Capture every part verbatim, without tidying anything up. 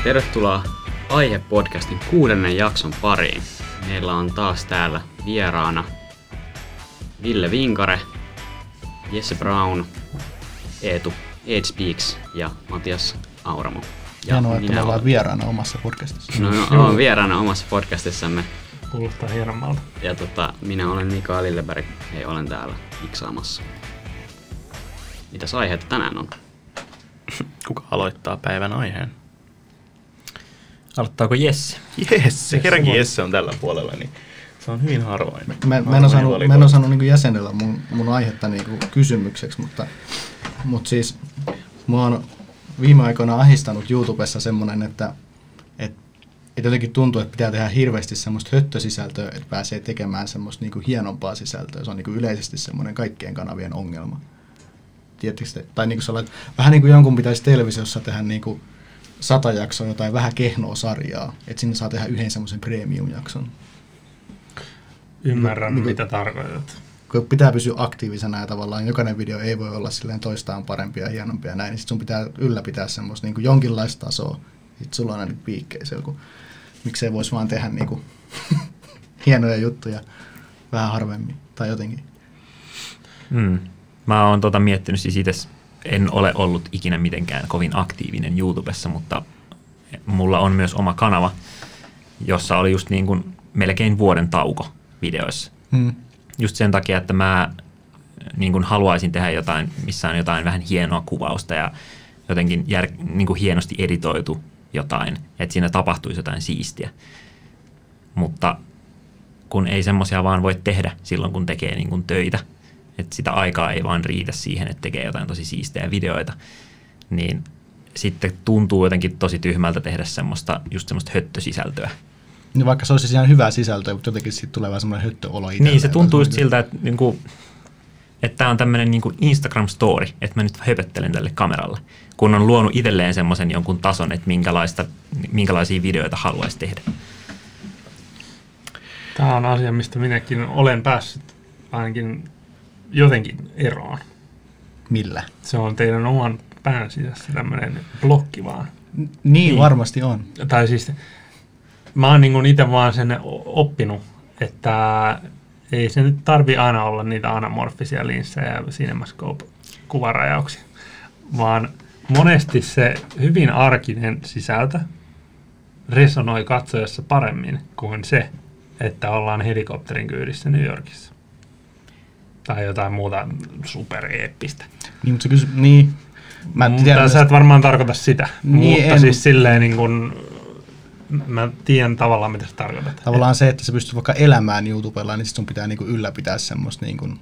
Tervetuloa Aihe-podcastin kuudennen jakson pariin. Meillä on taas täällä vieraana Ville Vinkare, Jesse Brown, Eetu Ed Speaks ja Matias Auramo. Ja hienoa, että me ollaan vieraana omassa podcastissa. No, no olen vieraana omassa podcastissamme. Kuulostaa hienommalta. Ja tota, minä olen Mikael Lilleberg ja olen täällä miksaamassa. Mitäs aiheita tänään on? Kuka aloittaa päivän aiheen? Aloittaako Jesse? Jesse, kerrankin Jesse on tällä puolella, niin se on hyvin harvoin. Mä, mä en osannut, mä en osannut niin jäsenellä mun, mun aihetta niin kysymykseksi, mutta, mutta siis mua on viime aikoina ahistanut YouTubessa semmoinen, että, että, että jotenkin tuntuu, että pitää tehdä hirveästi semmoista höttösisältöä, että pääsee tekemään semmoista niin hienompaa sisältöä. Se on niin yleisesti semmoinen kaikkien kanavien ongelma. Tiedättekö, tai niin kuin että vähän niin kuin jonkun pitäisi televisiossa tehdä niin kuin sata jaksoa jotain vähän kehnoa sarjaa, että sinne saa tehdä yhden semmoisen premium-jakson. Ymmärrän, niin, mitä tarkoitat. Kun pitää pysyä aktiivisena ja tavallaan jokainen video ei voi olla silleen toistaan parempia ja hienompia ja näin, niin sit sun pitää ylläpitää semmoista niin kuin jonkinlaista tasoa. Sitten sulla on aina piikkejä siellä, kun miksei voisi vaan tehdä niin kuin hienoja juttuja vähän harvemmin tai jotenkin. Mm. Mä oon tota miettinyt siis itse, en ole ollut ikinä mitenkään kovin aktiivinen YouTubessa, mutta mulla on myös oma kanava, jossa oli just niin kuin melkein vuoden tauko videoissa. Hmm. Just sen takia, että mä niin kuin haluaisin tehdä jotain, missä on jotain vähän hienoa kuvausta ja jotenkin jär, niin kuin hienosti editoitu jotain, että siinä tapahtuisi jotain siistiä. Mutta kun ei semmoisia vaan voi tehdä silloin, kun tekee niin kuin töitä, että sitä aikaa ei vaan riitä siihen, että tekee jotain tosi siistejä videoita, niin sitten tuntuu jotenkin tosi tyhmältä tehdä semmoista, just semmoista höttösisältöä. Niin vaikka se olisi ihan hyvää sisältöä, mutta jotenkin siitä tulee vähän semmoinen höttöolo itselleen. Niin, se tuntuu just siltä, että niin kuin, että tämä on tämmöinen niin kuin Instagram-story, että mä nyt höpöttelen tälle kameralle, kun on luonut itselleen semmoisen jonkun tason, että minkälaista, minkälaisia videoita haluaisi tehdä. Tämä on asia, mistä minäkin olen päässyt ainakin jotenkin eroon. Millä? Se on teidän oman pään sisässä tämmöinen blokki vaan. N- niin, niin, varmasti on. Tai siis mä oon niin itse vaan sen oppinut, että ei se nyt tarvi aina olla niitä anamorfisia linssejä ja CinemaScope-kuvarajauksia, vaan monesti se hyvin arkinen sisältö resonoi katsojassa paremmin kuin se, että ollaan helikopterin kyydissä New Yorkissa. Tai jotain muuta supereeppistä. Niin, mutta se kysy... Niin. Mä mutta tiedän, sä et varmaan tarkoita sitä, niin, mutta en, siis silleen niin kuin, mä tiedän tavallaan, mitä sä tarkoitat. Tavallaan se, että sä pystyt vaikka elämään YouTubella, niin sit sun pitää niinku ylläpitää semmoista niinku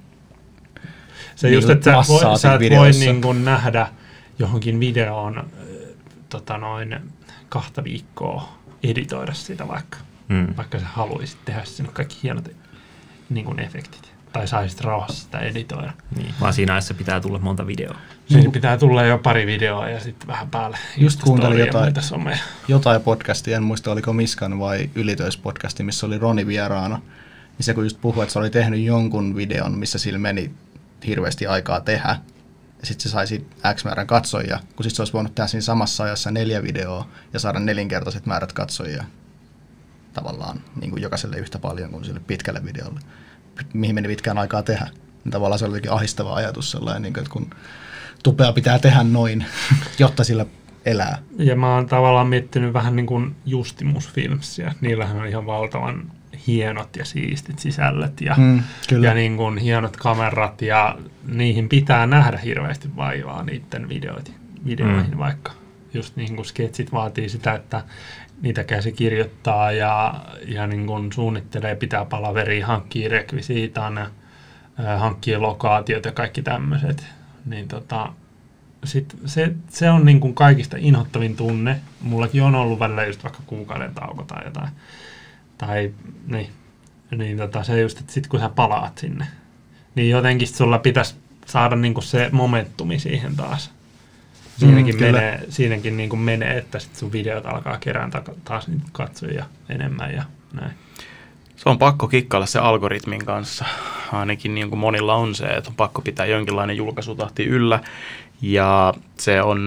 se just, niinku että sä, voi, sä et voi niinku nähdä johonkin videoon tota noin, kahta viikkoa editoida sitä vaikka, hmm. vaikka sä haluaisit tehdä sinne kaikki hienot niin kuin efektit. Tai saisit rauhassa sitä editoida. Niin, vaan siinä ajassa pitää tulla monta videoa. Siinä mm. pitää tulla jo pari videoa ja sitten vähän päälle. Just kuuntelin jotain, jotain podcastia, en muista oliko Miskan vai Ylitöispodcasti, missä oli Roni vieraana. Niin se kun just puhui, että se oli tehnyt jonkun videon, missä sillä meni hirveästi aikaa tehdä. Ja sitten se saisi X määrän katsojia, kun sitten se olisi voinut tehdä siinä samassa ajassa neljä videoa ja saada nelinkertaiset määrät katsojia. Tavallaan niin kuin jokaiselle yhtä paljon kuin sille pitkälle videolle. Mihin meni pitkään aikaa tehdä. Niin tavallaan se oli jotenkin ahistava ajatus sellainen, että kun tupea pitää tehdä noin, jotta sillä elää. Ja mä oon tavallaan miettinyt vähän niin kuin Justimus Filmsia. Niillähän on ihan valtavan hienot ja siistit sisällöt ja, mm, ja niin kuin hienot kamerat ja niihin pitää nähdä hirveästi vaivaa niiden videoihin, videoihin mm. vaikka. Just niin kuin sketsit vaatii sitä, että niitä käsikirjoittaa ja, ja niin kun suunnittelee, pitää palaveria, hankkii rekvisiitan, äh, hankkii lokaatiot ja kaikki tämmöiset. Niin tota, sit se, se on niin kun kaikista inhottavin tunne. Mullakin on ollut välillä just vaikka kuukauden tauko tai jotain. Tai niin, niin tota, se just, että sit kun sä palaat sinne, niin jotenkin sulla pitäisi saada niin kun se momentumi siihen taas. Siinäkin, mm, menee, siinäkin niin kuin menee, että sit sun videot alkaa kerään taas niitä katsojia enemmän ja näin. Se on pakko kikkailla se algoritmin kanssa. Ainakin niin kuin monilla on se, että on pakko pitää jonkinlainen julkaisutahti yllä. Ja se on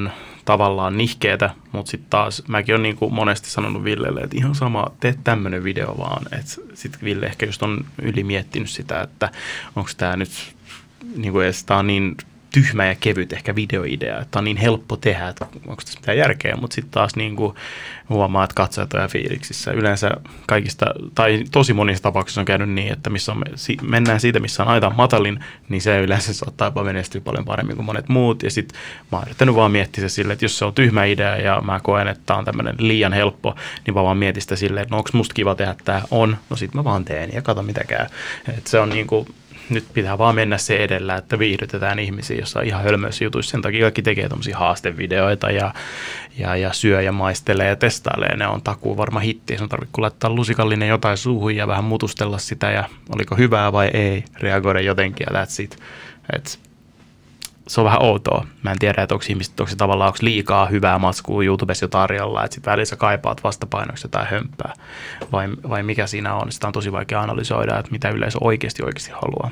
tavallaan nihkeetä, mutta sitten taas mäkin olen niin kuin monesti sanonut Villelle, että ihan sama, tee tämmöinen video vaan. Sitten Ville ehkä just on ylimiettinyt sitä, että onko tämä nyt, niin kuin edes, tää on niin tyhmä ja kevyt ehkä videoidea, että on niin helppo tehdä, että onko tässä mitään järkeä, mutta sitten taas niin kuin huomaa, että katsojat on ja fiiliksissä. Yleensä kaikista, tai tosi monissa tapauksissa on käynyt niin, että missä on, mennään siitä, missä on aita matalin, niin se yleensä saattaa jopa menestyä paljon paremmin kuin monet muut. Ja sitten mä oon yrittänyt vaan miettiä se silleen, että jos se on tyhmä idea ja mä koen, että tämä on tämmöinen liian helppo, niin mä vaan mietin sitä silleen, että no onko musta kiva tehdä tämä? On. No sit mä vaan teen ja kato mitä käy. Et se on niin kuin, nyt pitää vaan mennä se edellä, että viihdytetään ihmisiä jossain ihan hölmöissä jutuissa. Sen takia kaikki tekee tommosia haastevideoita ja, ja, ja syö ja maistelee ja testailee. Ne on takuu varma hitti. Se on tarvitse laittaa lusikallinen jotain suuhun ja vähän mutustella sitä ja oliko hyvää vai ei. Reagoida jotenkin ja that's it. Et se on vähän outoa. Mä en tiedä, että onko ihmiset, onko se tavallaan onko liikaa hyvää matskua YouTubessa jo tarjolla, että sitten välillä sä kaipaat vastapainoksi jotain hömpää, vai, vai mikä siinä on. Sitä on tosi vaikea analysoida, että mitä yleisö oikeasti oikeasti haluaa.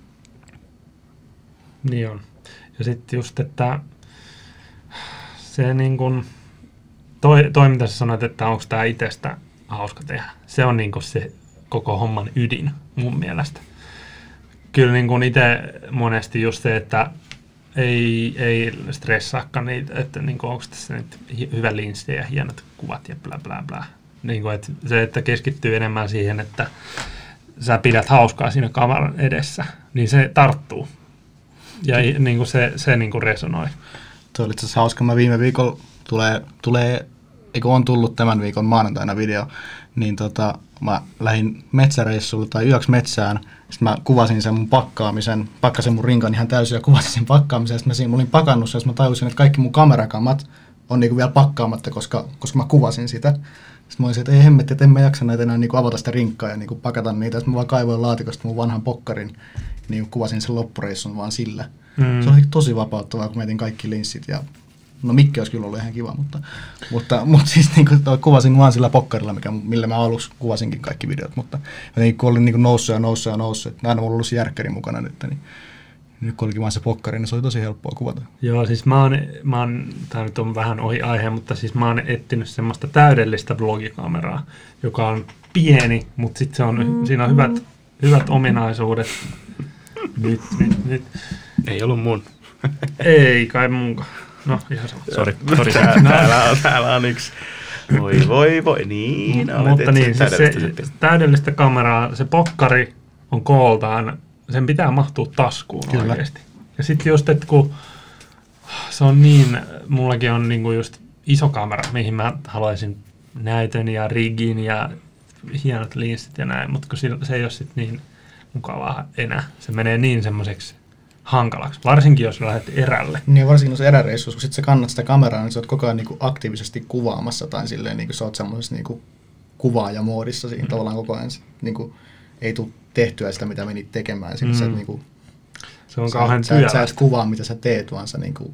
Niin on. Ja sitten just, että se niin kuin, toi, toi mitä sä sanoit, että onko tämä itsestä hauska tehdä, se on niin kuin se koko homman ydin mun mielestä. Kyllä niin kuin itse monesti just se, että ei, ei stressaakaan niitä, että niin kuin, onko tässä nyt hyvä linssi ja hienot kuvat ja bla bla bla. Niin kuin, että se, että keskittyy enemmän siihen, että sä pidät hauskaa siinä kameran edessä, niin se tarttuu. Ja niin kuin se, se niin kuin resonoi. Tuo oli itse asiassa hauska. Mä viime viikolla tulee, tulee, eikö on tullut tämän viikon maanantaina video, niin tota, mä lähdin metsäreissulle tai yöksi metsään. Sitten mä kuvasin sen mun pakkaamisen, pakkasin mun rinkan ihan täysin ja kuvasin sen pakkaamisen. Sitten mä siinä olin pakannut sen, ja mä tajusin, että kaikki mun kamerakamat on niinku vielä pakkaamatta, koska, koska mä kuvasin sitä. Sitten mä olisin, että ei hemmetti, että en mä jaksa näitä enää niinku avata sitä rinkkaa ja niinku pakata niitä. Sitten mä vaan kaivoin laatikosta mun vanhan pokkarin ja niinku kuvasin sen loppureissun vaan sillä. Mm. Se oli tosi vapauttavaa, kun mietin kaikki linssit ja no mikki olisi kyllä ollut ihan kiva, mutta, mutta, mutta siis niin kuin, kuvasin vaan sillä pokkarilla, mikä, millä mä aluksi kuvasinkin kaikki videot, mutta jotenkin kun olin niin kuin noussut ja noussut ja noussut, että aina mulla on ollut se järkkäri mukana nyt, niin nyt kun olikin vaan se pokkari, niin se oli tosi helppoa kuvata. Joo, siis mä oon, mä oon tää nyt on vähän ohi aihe, mutta siis mä oon etsinyt semmoista täydellistä vlogikameraa, joka on pieni, mutta sitten se on, siinä on hyvät, hyvät ominaisuudet. Nyt, nyt, nyt. Ei ollut mun. Ei kai munkaan. No, ihan sama. Sori, sori. Täällä on, täällä on yksi. Voi, voi, voi. Niin, M- mutta niin, siis se täydellistä kameraa, se pokkari on kooltaan, sen pitää mahtua taskuun Kyllä. oikeasti. Ja sitten just, että kun se on niin, mullakin on niinku just iso kamera, mihin mä haluaisin näytön ja rigin ja hienot linssit ja näin, mutta kun se ei ole sitten niin mukavaa enää. Se menee niin semmoiseksi hankalaksi, varsinkin jos lähdet erälle. Niin, varsinkin jos eräreissuissa, kun sit sä kannat sitä kameraa, niin sä oot koko ajan niinku aktiivisesti kuvaamassa tai silleen niinku sä oot semmoisessa niinku kuvaajamoodissa siinä mm. tavallaan koko ajan. Niinku, ei tule tehtyä sitä, mitä menit tekemään. Sit mm. sä et, niinku, se on kauhean sä, sä, sä et kuvaa, mitä sä teet, vaan sä niinku,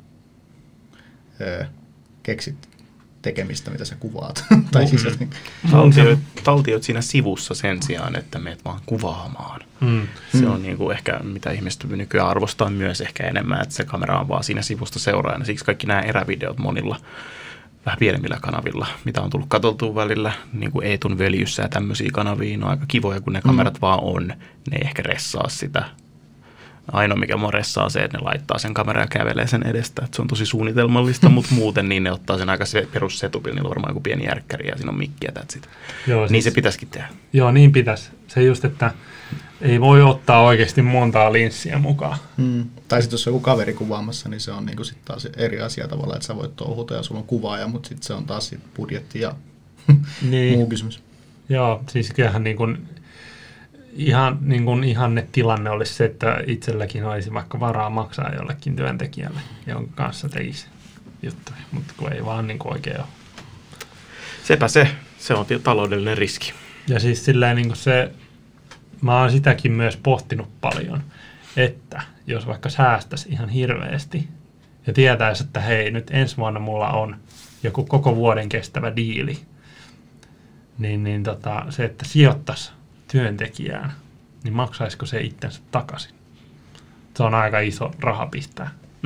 öö, keksit tekemistä, mitä sä kuvaat. tai siis, mm. taltioit, taltioit siinä sivussa sen sijaan, että meet vaan kuvaamaan. Mm. Se mm. on niinku ehkä, mitä ihmiset nykyään arvostaa myös ehkä enemmän, että se kamera on vaan siinä sivusta seuraajana. Siksi kaikki nämä erävideot monilla vähän pienemmillä kanavilla, mitä on tullut katsottua välillä, niin kuin Eetun Veljyssä ja tämmöisiä kanavia, on aika kivoja, kun ne kamerat mm. vaan on. Ne ei ehkä ressaa sitä. Ainoa, mikä mua ressaa, se, että ne laittaa sen kameran ja kävelee sen edestä. Että se on tosi suunnitelmallista, mutta muuten niin ne ottaa sen aika perussetupilla. Niillä on varmaan joku pieni järkkäri ja siinä on mikki ja that's Joo, niin siis, se pitäisikin tehdä. Joo, niin pitäisi. Se just, että ei voi ottaa oikeasti montaa linssiä mukaan. Mm. Tai sitten jos on joku kaveri kuvaamassa, niin se on niinku sit taas eri asia tavalla, että sä voit touhuta ja sulla on kuvaaja, mutta sitten se on taas sit budjetti ja niin. muu kysymys. Joo, siis kyllähän niin kuin Ihan, niin kuin ihanne tilanne olisi se, että itselläkin olisi vaikka varaa maksaa jollekin työntekijälle, jonka kanssa tekisi juttuja, mutta kun ei vaan niin kuin oikein ole. Sepä se, se on taloudellinen riski. Ja siis silleen niin kuin se, mä oon sitäkin myös pohtinut paljon, että jos vaikka säästäisi ihan hirveästi ja tietäisi, että hei, nyt ensi vuonna mulla on joku koko vuoden kestävä diili, niin, niin tota, se, että sijoittaisi työntekijään, niin maksaisiko se itsensä takaisin? Se on aika iso raha pistää. Mm.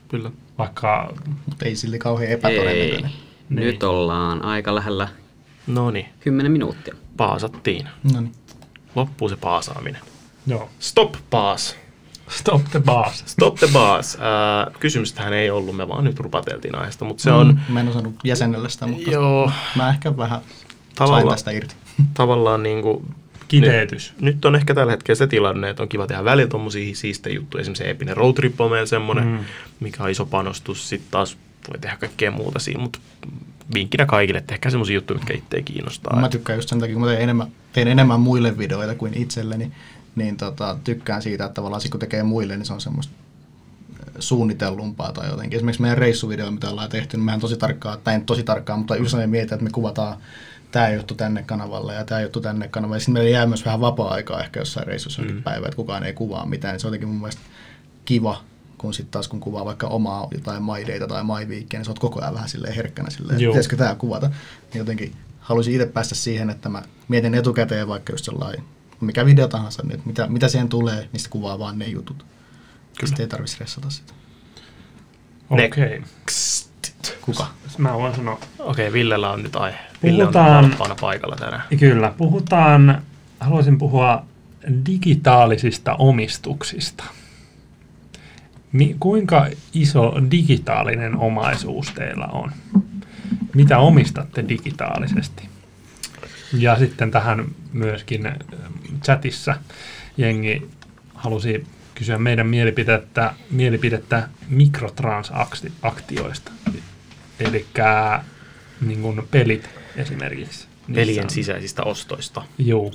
kyllä. Vaikka... Mutta ei sille kauhean epätodennäköinen. Niin. Nyt ollaan aika lähellä Noniin. kymmenen minuuttia. Paasattiin. Noniin. Loppuu se paasaaminen. Joo. Stop paas. Stop the boss. Stop the boss. Äh, kysymystähän ei ollut, me vaan nyt rupateltiin aiheesta, mutta se on... Mm, mä en osannut jäsennellä sitä, mutta joo, mä ehkä vähän tavalla, sain tästä irti. Tavallaan niin kuin... Kiteytys. Nyt, nyt on ehkä tällä hetkellä se tilanne, että on kiva tehdä välillä tommosia siistejä juttuja. Esimerkiksi se Epinen Road Trip on meillä semmoinen, mm. mikä on iso panostus. Sitten taas voi tehdä kaikkea muuta siinä, mutta vinkkinä kaikille, tehkää semmosia juttuja, mitkä itseä kiinnostaa. Mä tykkään just sen takia, kun mä teen enemmän, teen enemmän muille videoita kuin itselleni, niin tota, tykkään siitä, että tavallaan kun tekee muille, niin se on semmoista suunnitellumpaa tai jotenkin. Esimerkiksi meidän reissuvideo, mitä ollaan tehty, niin mehän tosi tarkkaan, tai en tosi tarkkaan, mutta usein mietitään, että me kuvataan tämä juttu tänne kanavalle ja tämä juttu tänne kanavalle. Sitten meillä jää myös vähän vapaa-aikaa ehkä jossain reissussa mm. päivä, että kukaan ei kuvaa mitään. Niin se on jotenkin mun mielestä kiva, kun sitten taas kun kuvaa vaikka omaa jotain MyDayta tai MyWeekia, niin sä oot koko ajan vähän silleen herkkänä silleen, että pitäisikö tää kuvata. Niin jotenkin haluaisin itse päästä siihen, että mä mietin etukäteen vaikka just sellainen, mikä video tahansa, niin mitä, mitä siihen tulee, niin kuvaa vaan ne jutut. Kyllä. Sitten ei tarvitse stressata sitä. Okei. Okay. Kuka? Mä voin sanoa. Okei, okay, Villellä on nyt aihe. Puhutaan, Ville on paikalla tänään. Kyllä, puhutaan, haluaisin puhua digitaalisista omistuksista. Mi, kuinka iso digitaalinen omaisuus teillä on? Mitä omistatte digitaalisesti? Ja sitten tähän myöskin chatissa jengi halusi kysyä meidän mielipidettä, mielipidettä mikrotransaktioista. Eli niin kuin pelit esimerkiksi. Pelien on sisäisistä ostoista. Joo.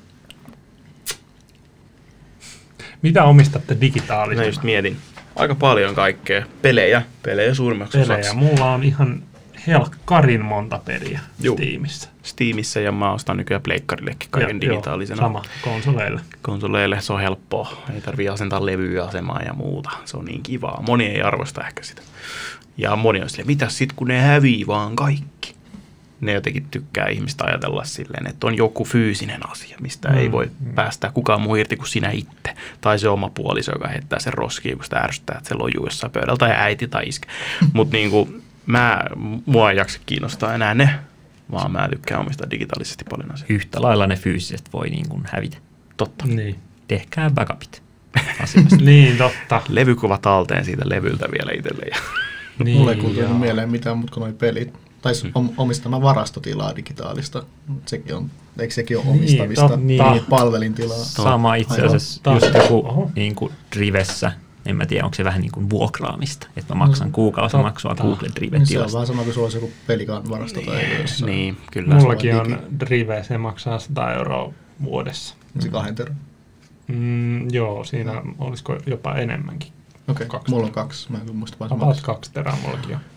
Mitä omistatte digitaalisesti? Mä just mietin. Aika paljon kaikkea. Pelejä. Pelejä suurimmaksi Pelejä. osaksi. Mulla on ihan helkkarin monta peliä Juu. Steamissa. Steamissa ja mä ostan nykyään pleikkarillekin kaiken ja, digitaalisena. Joo, sama konsoleille. Konsoleille se on helppoa. Ei tarvitse asentaa levyä asemaan ja muuta. Se on niin kivaa. Moni ei arvosta ehkä sitä. Ja moni on silleen, mitäs sit kun ne hävii vaan kaikki? Ne jotenkin tykkää ihmistä ajatella silleen, että on joku fyysinen asia, mistä mm. ei voi päästää kukaan muu irti kuin sinä itse. Tai se oma puoliso, joka heittää sen roskiin, kun sitä ärsyttää, että se lojuu jossain pöydällä, tai äiti tai iskä. Mutta niinku, mä, mua ei jaksa kiinnostaa enää ne, vaan mä tykkään omistaa digitaalisesti paljon asioita. Yhtä lailla ne fyysiset voi niin kuin hävitä. Totta. Niin. Tehkää backupit asiasta. Niin, totta. Levykuva talteen siitä levyltä vielä itselleen. Niin, mulle ei kuullut mieleen mitään, mutta kun noi pelit, tai mm. omistama varastotilaa digitaalista, sekin on, eikö sekin ole omistavista niin, niin, palvelintilaa? Sama itse asiassa, just joku niin kuin Drivessä, en mä tiedä, onko se vähän niin kuin vuokraamista, että mä maksan kuukausimaksua Google Drive-tilasta. Se on vähän sama kuin sulla olisi joku pelikaan varasto tai jossain. Niin, kyllä. Mullakin on Drive, se maksaa sata euroa vuodessa. Se kahden teron? Mm, joo, siinä no. olisiko jopa enemmänkin. Okei, okay. Mulla on kaksi. Mä en muista vaan About kaksi terää mullakin on.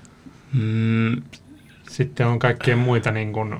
Mm. Sitten on kaikkea muita, niin kuin,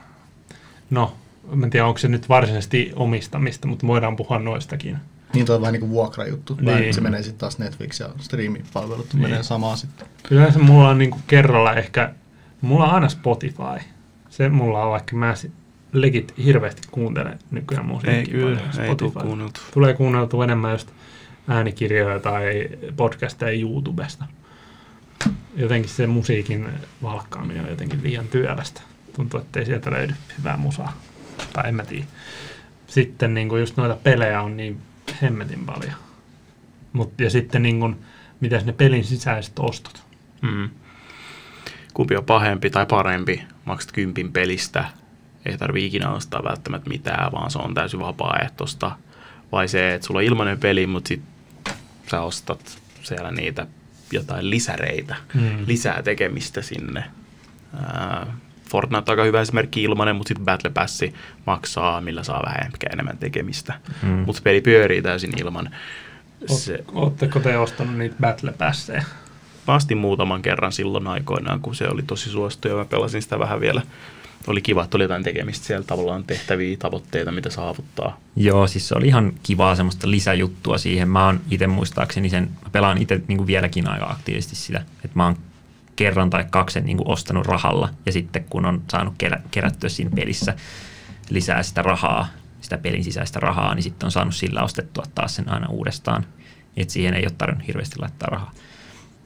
no, mä en tiedä, onko se nyt varsinaisesti omistamista, mutta voidaan puhua noistakin. Niin, toi on vähän niin kuin vuokrajuttu. Niin. Se menee sitten taas Netflix ja streaming-palvelut, niin. menee samaa sitten. Kyllä se mulla on niin kuin kerralla ehkä, mulla on aina Spotify. Se mulla on, vaikka mä legit hirveästi kuuntelen nykyään musiikkia. Ei kyllä, ei tule kuunneltu. Tulee kuunneltu enemmän just äänikirjoja tai podcasteja YouTubesta. Jotenkin se musiikin valkkaaminen on jotenkin liian työlästä. Tuntuu, että ei sieltä löydy hyvää musaa. Tai en mä tiedä. Sitten niin just noita pelejä on niin hemmetin paljon. Mut, ja sitten niin kun, mitäs ne pelin sisäiset ostot? Mm. Kumpi on pahempi tai parempi? Maksat kympin pelistä. Ei tarvitse ikinä ostaa välttämättä mitään, vaan se on täysin vapaaehtoista. Vai se, että sulla on ilmainen peli, mutta sit sä ostat siellä niitä jotain lisäreitä, mm. lisää tekemistä sinne. Ää, Fortnite on aika hyvä esimerkki ilmainen, mutta sitten Battle Pass maksaa, millä saa vähän enemmän tekemistä. Mm. Mutta peli pyörii täysin ilman. Se, Oletteko te ostanut niitä Battle Passeja? Mä astin muutaman kerran silloin aikoinaan, kun se oli tosi suosittu ja mä pelasin sitä vähän vielä. Oli kiva, että oli jotain tekemistä siellä, tavallaan tehtäviä tavoitteita, mitä saavuttaa. Joo, siis se oli ihan kivaa semmoista lisäjuttua siihen. Mä oon itse muistaakseni sen, mä pelaan itse niin kuin vieläkin aika aktiivisesti sitä, että mä oon kerran tai kaksi niin kuin ostanut rahalla ja sitten kun on saanut kerä, kerättyä siinä pelissä lisää sitä rahaa, sitä pelin sisäistä rahaa, niin sitten on saanut sillä ostettua taas sen aina uudestaan, että siihen ei ole tarvinnut hirveästi laittaa rahaa.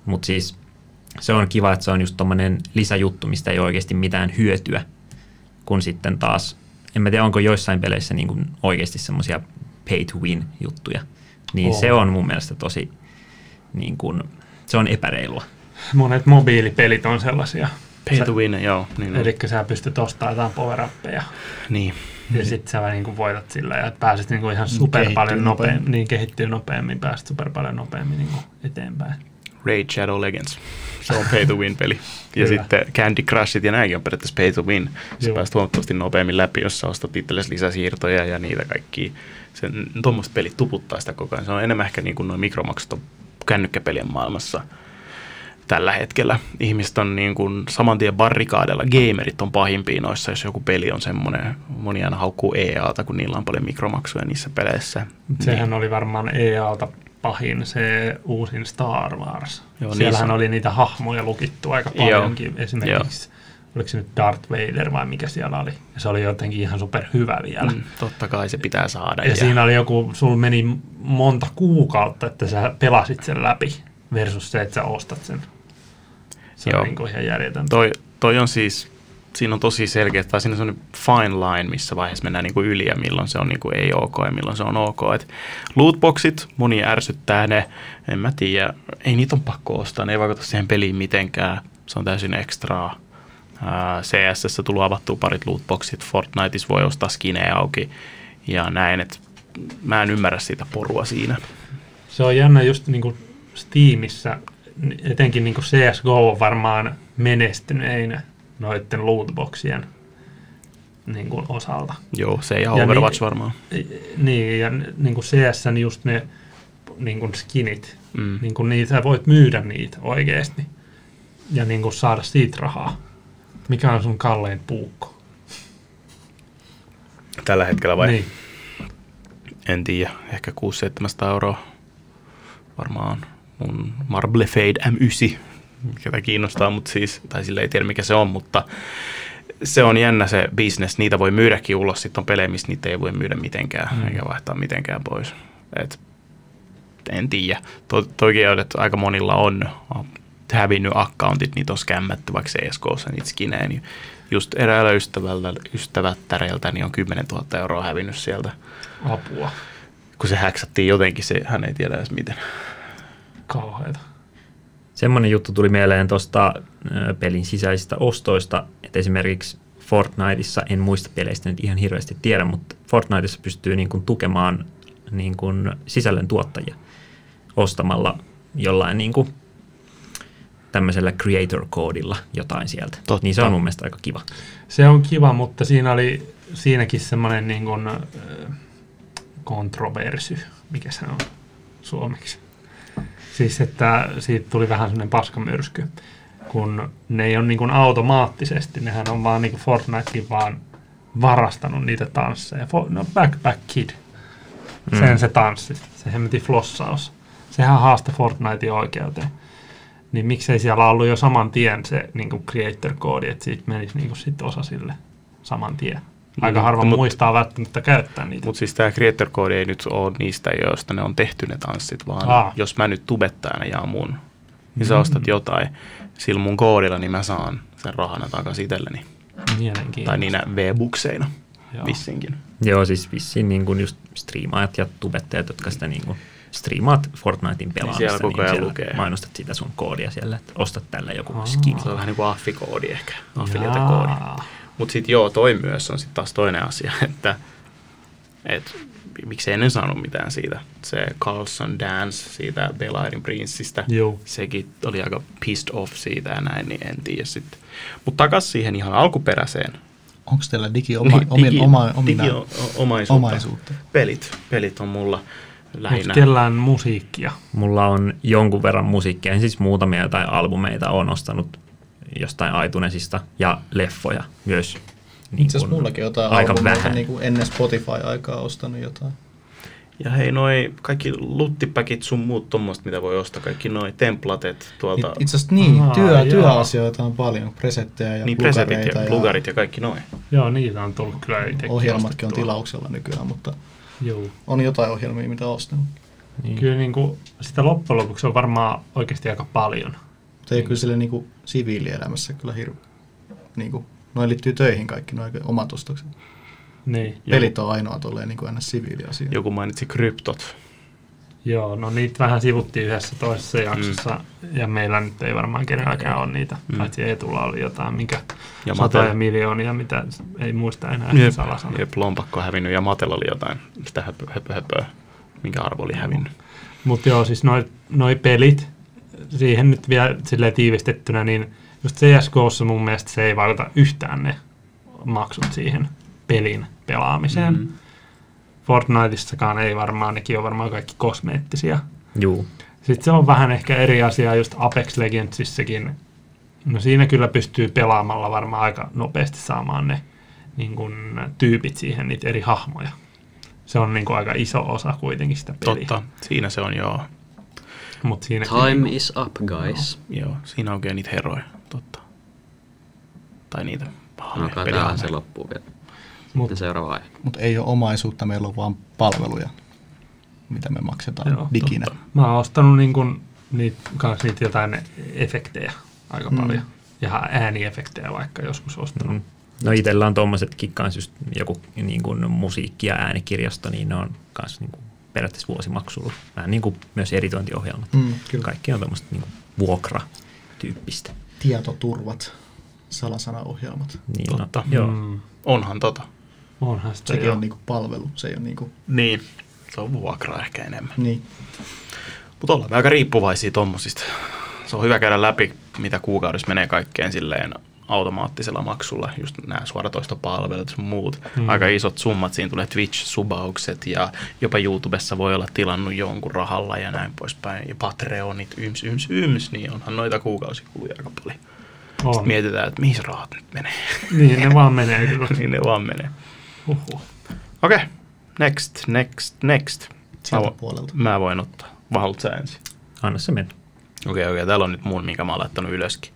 Mutta siis se on kiva, että se on just tommonen lisäjuttu, mistä ei oikeasti mitään hyötyä, kun sitten taas, en mä tiedä, onko joissain peleissä niin kuin oikeasti semmoisia pay to win juttuja, niin oh. se on mun mielestä tosi, niin kuin, se on epäreilua. Monet mobiilipelit on sellaisia. Pay to win, joo. Niin eli sä pystyt ostamaan jotain power-appeja. Niin. Ja sitten sä niin kuin voitat sillä ja pääset niin kuin ihan super kehittyy paljon nopeammin, nopeammin, niin kehittyy nopeammin, pääset super paljon nopeammin niin kuin eteenpäin. Raid Shadow Legends. Se on pay to win peli. Ja sitten Candy Crushit ja nämäkin on periaatteessa pay to win. Sä pääset huomattavasti nopeammin läpi, jos sä ostat itsellesi lisäsiirtoja ja niitä kaikkia. Tuommoiset pelit tuputtaa sitä koko ajan. Se on enemmän ehkä niin kuin noin mikromaksut on kännykkäpelien maailmassa tällä hetkellä. Ihmiset on niin kuin saman tien barrikaadella. Gamerit on pahimpia noissa, jos joku peli on semmoinen. Moni aina haukkuu E A:ta, kun niillä on paljon mikromaksuja niissä peleissä. Sehän niin. oli varmaan E A:lta pahin se uusin Star Wars. Joo, siellähän oli niitä hahmoja lukittu aika paljonkin. Joo. Esimerkiksi, Joo. oliko se nyt Darth Vader vai mikä siellä oli. Ja se oli jotenkin ihan super hyvä vielä. Mm, totta kai se pitää saada. Ja, ja siinä oli joku, sulla meni monta kuukautta, että sä pelasit sen läpi versus se, että sä ostat sen. Se Joo. on niin kuin ihan järjetöntä. Toi, toi on siis, siinä on tosi selkeä, tai siinä on fine line, missä vaiheessa mennään niin kuin yli ja milloin se on niin kuin ei ok ja milloin se on ok. Et lootboxit, moni ärsyttää ne, en mä tiedä, ei niitä on pakko ostaa, ne ei vaikuta siihen peliin mitenkään, se on täysin ekstraa. C S:ssä tullut avattua parit lootboxit, Fortniteissa voi ostaa skinejä auki ja näin, että mä en ymmärrä sitä porua siinä. Se on jännä just niin kuin Steamissa, etenkin niin kuin C S G O on varmaan menestynein noiden lootboxien niin kuin osalta. Joo, se ja Overwatch niin, varmaan. Niin, ja niin kuin C S:n just ne niin kuin skinit, mm. niin kuin niitä, sä voit myydä niitä oikeasti ja niin kuin saada siitä rahaa. Mikä on sun kallein puukko? Tällä hetkellä vai? Niin. En tiedä, ehkä kuusi seitsemänsataa euroa varmaan. Mun Marble Fade M yhdeksän, mikä kiinnostaa, mutta siis, tai sille ei tiedä mikä se on, mutta se on jännä se business. Niitä voi myydäkin ulos, sitten on pelejä, missä niitä ei voi myydä mitenkään, mm. eikä vaihtaa mitenkään pois. Et, en tiedä. To, toikin on, että aika monilla on hävinnyt accountit, niitä on skämmätty, vaikka C S K:ssa niitä skinejä. Niin just eräällä ystävättäreiltä niin on kymmenen tuhatta euroa hävinnyt sieltä. Apua. Kun se häksättiin jotenkin, se, hän ei tiedä edes miten. Kauheeta. Semmoinen juttu tuli mieleen tuosta pelin sisäisistä ostoista, että esimerkiksi Fortniteissa, en muista peleistä nyt ihan hirveästi tiedä, mutta Fortniteissa pystyy niin kuin tukemaan niin kuin sisällön tuottajia ostamalla jollain niin kuin tämmöisellä creator-koodilla jotain sieltä. Totta. Niin se on mun mielestä aika kiva. Se on kiva, mutta siinä oli siinäkin semmoinen niin kuin äh, kontroversy, mikä se on suomeksi. Siis, että siitä tuli vähän semmoinen paskamyrsky, kun ne ei ole niin kuin automaattisesti, nehän on vaan niin kuin Fortnitekin vaan varastanut niitä tansseja. No Backpack Kid, sen mm. se tanssi, se hemmetin flossaus. Sehän haasta Fortnitein oikeuteen. Niin miksei siellä ollut jo saman tien se niin kuin creator-koodi, että siitä menisi niin kuin sit osa sille saman tien. Aika harva mm, muistaa välttämättä käyttää niitä. Mutta siis tämä creator-koodi ei nyt ole niistä, joista ne on tehty ne tanssit, vaan Aa. jos mä nyt tubettajana jaan mun, niin mm. sä ostat jotain sillä mun koodilla, niin mä saan sen rahana takaisin itselleni. Tai niinä V-bukseina vissinkin. Joo, siis vissiin niin kuin just striimaajat ja tubettajat, jotka sitä niin kuin striimaat Fortnitein pelaamista, niin siellä, koko ajan niin lukee. Mainostat sitä sun koodia siellä, että ostat tällä joku Aa. skin. Se on vähän niin kuin affikoodi ehkä, affiliate-koodi. Mutta sitten joo, toi myös on sitten taas toinen asia, että et, miksi ennen saanut mitään siitä. Se Carlson Dance siitä Bel Airin Princeistä, joo. sekin oli aika pissed off siitä ja näin, niin en tiedä sitten. Mutta takaisin siihen ihan alkuperäiseen. Onko teillä digi oma, digi, oma, omina, digi omaisuutta. omaisuutta? Pelit, pelit on mulla lähinnä. Onko kellään musiikkia? Mulla on jonkun verran musiikkia, en siis muutamia jotain albumeita olen ostanut jostain iTunesista ja leffoja myös. Niin itse asiassa mullakin jotain aika albumeita niin kuin ennen Spotify-aikaa ostanut jotain. Ja hei, noi kaikki luttipäkit sun muut tommoista, mitä voi ostaa, kaikki noi templatet tuolta. Itse asiassa niin, Aha, työ, työasioita on paljon, presettejä ja niin, plugareita. Ja plugarit ja kaikki noin. Joo, niitä on tullut kyllä itsekin ohjelmatkin on tilauksella nykyään, mutta Joo. on jotain ohjelmia, mitä on ostanut. Niin. Kyllä niin kuin, sitä loppujen lopuksi on varmaan oikeasti aika paljon. Se ei kyllä sille niin kuin siviilielämässä kyllä hirveä. Niin kuin, noin liittyy töihin kaikki, noin omat ostokset. Niin. Pelit on ainoa tolleen niin kuin aina siviiliasia. Joku mainitsi kryptot. Joo, no niitä vähän sivuttiin yhdessä toisessa jaksossa, mm. ja meillä nyt ei varmaan kenelläkään ole niitä. Mm. Paitsi Eetulla oli jotain, minkä ja satoja miljoonia, mitä ei muista enää jep, salasana. Jep, lompakko hävinnyt, ja Matella oli jotain, sitä höpö, höpö, höpö, minkä arvo oli hävinnyt. Mutta joo, siis noi, noi pelit, siihen nyt vielä silleen tiivistettynä, niin just C S G O:ssa mun mielestä se ei vaikuta yhtään ne maksut siihen pelin pelaamiseen. Mm-hmm. Fortniteissakaan ei varmaan, nekin on varmaan kaikki kosmeettisia. Juu. Sitten se on vähän ehkä eri asia just Apex Legendsissäkin. No siinä kyllä pystyy pelaamalla varmaan aika nopeasti saamaan ne niin kun, tyypit siihen, niitä eri hahmoja. Se on niin kun, aika iso osa kuitenkin sitä peliä. Totta, siinä se on joo. Mut siinä Time kyllä, is up, guys. Joo, joo, siinä onkin niitä heroja, totta. Tai niitä No kai tähän se loppuu vielä. Mutta seuraava aihe. Mutta ei ole omaisuutta, meillä on vaan palveluja, mitä me maksetaan joo, diginä. Totta. Mä oon ostanut niin kun, niitä, kans niitä jotain efektejä aika mm. paljon. Ja ääniefektejä vaikka joskus ostanut. Mm. No itsellä on tommosetkin kanssa just joku niin kuin musiikki- ja äänikirjasto, niin ne on kanssa niin kuin periaatteessa vuosimaksulla. Vähän niin kuin myös editointiohjelmat. Mm, Kaikki on tommoista niin kuin vuokra-tyyppistä. Tietoturvat, salasanaohjelmat. Niin, totta. No, joo. Mm. Onhan tota. Onhan sitä Sekin joo. on niinku palvelu, se ei ole niinku... Niin, se on vuokraa ehkä enemmän. Niin. Mutta ollaan me aika riippuvaisia tommosista. Se on hyvä käydä läpi, mitä kuukaudessa menee kaikkeen silleen automaattisella maksulla. Just nämä suoratoistopalvelut ja muut. Mm. Aika isot summat. Siinä tulee Twitch-subaukset ja jopa YouTubessa voi olla tilannut jonkun rahalla ja näin poispäin. Ja Patreonit, yms, yms, yms. Niin onhan noita kuukausikuluja aika paljon. On. Sitten mietitään, että mihin se rahat nyt menee. Niin, ne vaan menee kyllä. niin ne vaan menee. Uhuh. Okei, okay. next, next, next. Sieltä puolelta. Mä voin ottaa. Vai haluat sä ensin? Anna se mennä. Okei, okay, okei. Okay. Täällä on nyt mun, minkä mä oon laittanut ylöskin.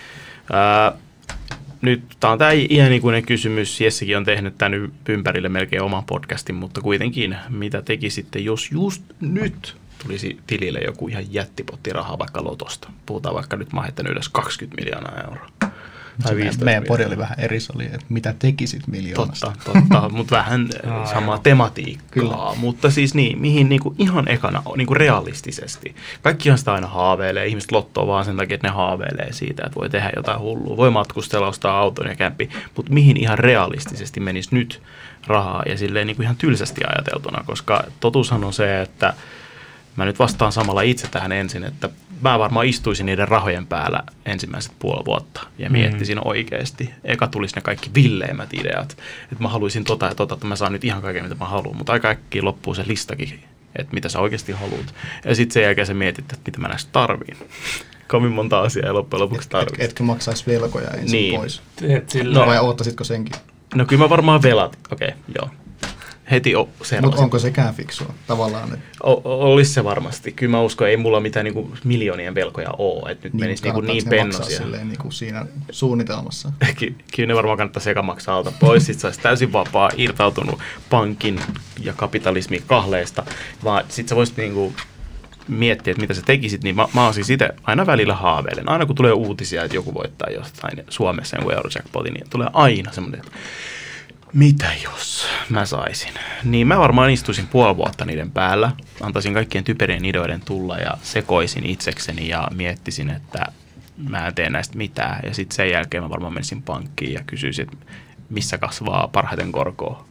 Ää, nyt tää on tää iänikuinen kysymys. Jessikin on tehnyt tän ympärille melkein oman podcastin, mutta kuitenkin, mitä tekisitte, jos just nyt tulisi tilille joku ihan jättipotti rahaa vaikka lotosta? Puhutaan vaikka nyt, mä oon heittänyt ylös kaksikymmentä miljoonaa euroa. Tai meidän podi oli vähän eri, oli, että mitä tekisit miljoonasta. Totta, totta, mutta vähän samaa tematiikkaa. Kyllä. Mutta siis niin, mihin niinku ihan ekana, niinku realistisesti. Kaikkihan sitä aina haaveilee, ihmiset lottoo vaan sen takia, että ne haaveilee siitä, että voi tehdä jotain hullua. Voi matkustella, ostaa auton ja kämpi, mutta mihin ihan realistisesti menisi nyt rahaa ja silleen niinku ihan tylsästi ajateltuna, koska totuushan on se, että mä nyt vastaan samalla itse tähän ensin, että mä varmaan istuisin niiden rahojen päällä ensimmäiset puoli vuotta ja miettisin mm. oikeasti. Eka tulisi ne kaikki villeimmät ideat, että mä haluaisin tota ja tota, että mä saan nyt ihan kaiken, mitä mä haluan, mutta aika äkkiä loppuu se listakin, että mitä sä oikeasti haluat. Ja sitten sen jälkeen sä mietit, että mitä mä näistä tarviin. Kovin monta asiaa ja loppujen lopuksi tarvitsen. Et, etkö maksaisi velkoja ensin niin. pois? No, vai oottasitko senkin? No kyllä mä varmaan velat, okei, okay, joo. Heti o- Mutta onko sekään fiksua tavallaan? Että... O- olisi se varmasti. Kyllä mä uskon, ei mulla mitään niinku miljoonien velkoja ole. Että nyt niin, menisi niinku niin pennosia. Silleen, niinku siinä suunnitelmassa? Ky- kyllä ne varmaan kannattaa eka maksaa alta pois. Sitten saisi täysin vapaa, irtautunut pankin ja kapitalismin kahleista. Vaan sitten sä voisit niinku miettiä, että mitä sä tekisit. Niin mä, mä oon siis itse aina välillä haaveilen. Aina kun tulee uutisia, että joku voittaa jostain Suomessa jonkun Eurojackpotin, niin tulee aina semmoinen, että mitä jos mä saisin? Niin mä varmaan istuisin puoli vuotta niiden päällä, antaisin kaikkien typerien ideoiden tulla ja sekoisin itsekseni ja miettisin, että mä en tee näistä mitään. Ja sitten sen jälkeen mä varmaan menisin pankkiin ja kysyisin, että missä kasvaa parhaiten korkoa.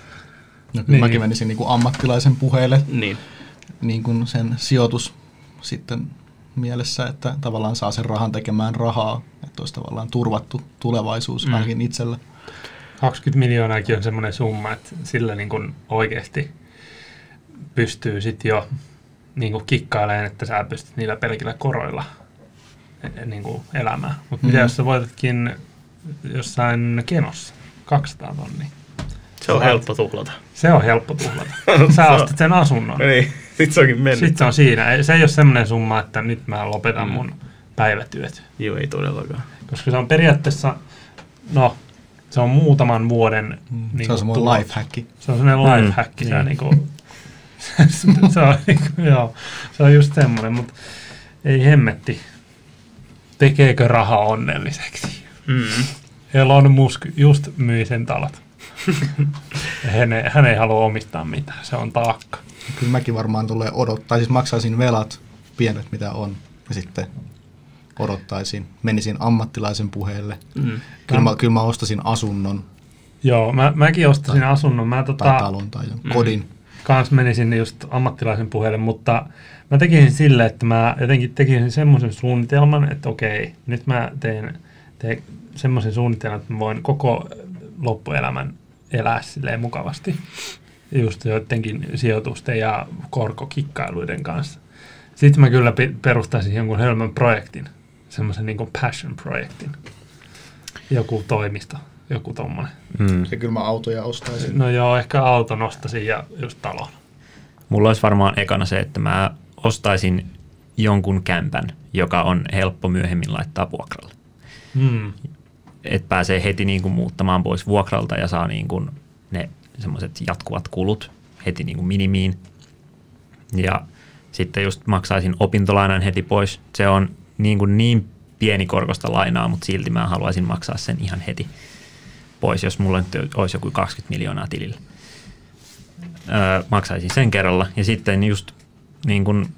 No, niin. Mäkin menisin niin kuin ammattilaisen puheelle, niin. Niin kuin sen sijoitus sitten mielessä, että tavallaan saa sen rahan tekemään rahaa, että olisi tavallaan turvattu tulevaisuus mm. ainakin itselle. kaksikymmentä miljoonaakin on semmoinen summa, että sillä niin kuin oikeasti pystyy sitten jo niin kuin kikkailemaan, että sä pystyt niillä pelkillä koroilla niin kuin elämään. Mutta mm-hmm. mitä jos sä voitatkin jossain kenossa kaksisataa tonnia? Se on helppo tuhlata. Se on helppo tuhlata. Sä ostat sen asunnon. Niin, sit se onkin mennyt. Sitten se on siinä. Se ei ole semmoinen summa, että nyt mä lopetan mm. mun päivätyöt. Joo, ei todellakaan. Koska se on periaatteessa, no, se on muutaman vuoden... Mm. Niin se on semmoinen lifehacki. Se on semmoinen lifehacki. Mm. Se niin kuin, se, on, joo, se on just semmoinen, mutta ei hemmetti. Tekeekö raha onnelliseksi? Mm. Elon Musk just myi sen talot. hän, ei, hän ei halua omistaa mitään, se on taakka. Kyllä mäkin varmaan tulee odottaa, siis maksaisin velat, pienet mitä on, ja sitten odottaisin, menisin ammattilaisen puheelle. Mm. Kyllä, mä, kyllä mä ostasin asunnon. Joo, mä, mäkin ostasin tai, asunnon. Mä, tota, tai talon tai mm. kodin. Kans menisin just ammattilaisen puheelle, mutta mä tekisin sille, että mä jotenkin tekisin semmoisen suunnitelman, että okei, nyt mä teen, teen semmoisen suunnitelman, että mä voin koko loppuelämän elää silleen mukavasti. Just joidenkin sijoitusten ja korkokikkailuiden kanssa. Sitten mä kyllä perustaisin jonkun hölmön projektin, semmoisen niin kuin passion-projektin. Joku toimisto, joku tommonen. Mm. Se kyllä mä autoja ostaisin. No joo, ehkä auton ostaisin ja just talon. Mulla olisi varmaan ekana se, että mä ostaisin jonkun kämpän, joka on helppo myöhemmin laittaa vuokralle. Mm. Että pääsee heti niin kuin muuttamaan pois vuokralta ja saa niin kuin ne semmoiset jatkuvat kulut heti niin kuin minimiin. Ja sitten just maksaisin opintolainan heti pois. Se on niin, kuin niin pieni korkosta lainaa, mutta silti mä haluaisin maksaa sen ihan heti pois, jos mulla nyt olisi joku kaksikymmentä miljoonaa tilillä. Öö, maksaisin sen kerralla. Ja sitten just niin kuin,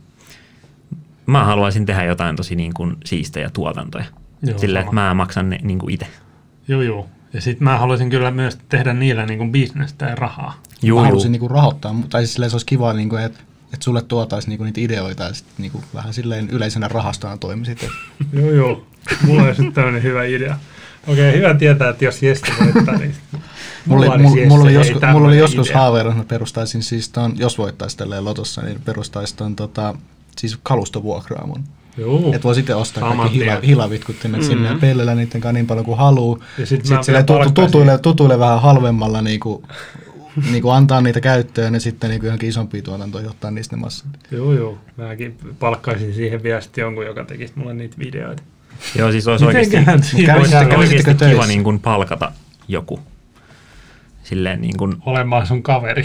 mä haluaisin tehdä jotain tosi niin kuin siistejä tuotantoja. Joo, silleen, että mä maksan ne niin kuin itse. Joo, joo. Ja sitten mä haluaisin kyllä myös tehdä niillä niin kuin bisnestä ja rahaa. Joo, mä haluaisin niin kuin rahoittaa, mutta siis silleen se olisi kiva, niin kuin, että että sulle tuotaisi niinku niitä ideoita ja sitten niinku vähän silleen yleisenä rahastona toimisit. Joo, joo. Mulla olisi nyt tämmöinen hyvä idea. Okei, hyvä tietää, että jos Jesse voittaa, niin mulla, mulla, mulla, mulla oli joskus, mulla oli joskus haaveilla, että mä perustaisin siis ton, jos voittaisi tälleen lotossa, niin perustaisin ton tota, siis kalustovuokraamon. Että voi sitten ostaa Saman kaikki hila, hilavitkuttimet mm-hmm. sinne ja pellellä niiden kanssa niin paljon kuin haluaa. Ja sitten sit silleen tutu, tutuille, tutuille vähän halvemmalla niinku niin kuin antaa niitä käyttöön ja sitten niin kuin johonkin isompia tuotantoja ottaa niistä ne massat. Joo, joo. Mäkin palkkaisin siihen vielä sitten jonkun, joka tekisi mulle niitä videoita. Joo, siis olisi oikeasti, oikeasti kiva niin kuin palkata joku. Silleen niin kuin olemaan sun kaveri.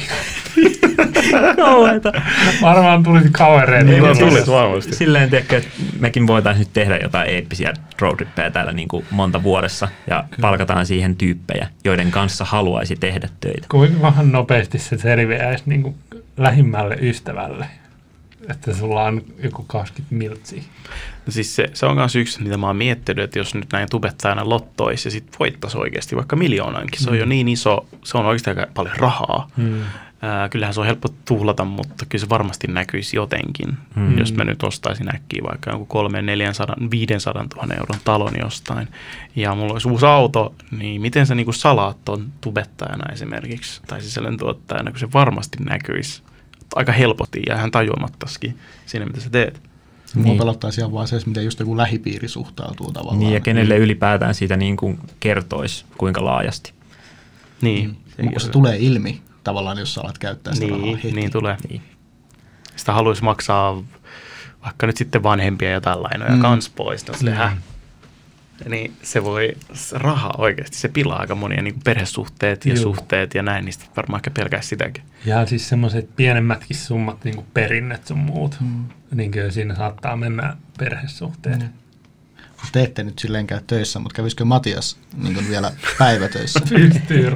Varmaan tulisi kavereita. Niin, niin, tulisi varmasti. Silleen, tiedätkö, että mekin voitaisiin nyt tehdä jotain eeppisiä roadtrippeja täällä niin kuin monta vuodessa ja palkataan siihen tyyppejä, joiden kanssa haluaisi tehdä töitä. Kuinka vähän nopeasti se selviäisi niin kuin lähimmälle ystävälle, että sulla on joku kaksikymmentä miltsiä? No siis se, se on myös yksi, mitä mä oon miettinyt, että jos nyt näin tubettajana lottoisi ja sitten voittaisi oikeasti vaikka miljoonankin, se on mm. jo niin iso, se on oikeasti aika paljon rahaa. Mm. Äh, kyllähän se on helppo tuhlata, mutta kyllä se varmasti näkyisi jotenkin, mm. jos mä nyt ostaisin äkkiä vaikka jonkun kolme, neljäsataa, viisisataa tuhannen euron talon jostain. Ja mulla olisi uusi auto, niin miten sä niinku salaat ton tubettajana esimerkiksi, tai sisällön tuottajana, kun se varmasti näkyisi aika helposti ja hän tajuamattaisikin siinä, mitä sä teet. Mua niin. pelottaisi ihan vaan se, miten just joku lähipiiri suhtautuu tavallaan. Niin, ja kenelle ylipäätään siitä niin kuin kertoisi, kuinka laajasti. Niin. Mm. Mutta se tulee ilmi tavallaan, jos sä alat käyttää sitä niin, rahaa heti. Niin tulee. Niin. Sitä haluaisi maksaa vaikka nyt sitten vanhempia jotain lainoja mm. kans pois. No, mm. Niin se voi, se raha oikeasti, se pilaa aika monia niin kuin perhesuhteet ja Juu. suhteet ja näin, niin sitten varmaan ehkä pelkäisi sitäkin. Ja siis semmoiset pienemmätkin summat, niin kuin perinnet sun muut, mm. niin kyllä siinä saattaa mennä perhesuhteet. Mm. Te ette nyt silleen käy töissä, mutta kävisikö Matias niin kuin vielä päivätöissä? Pystyy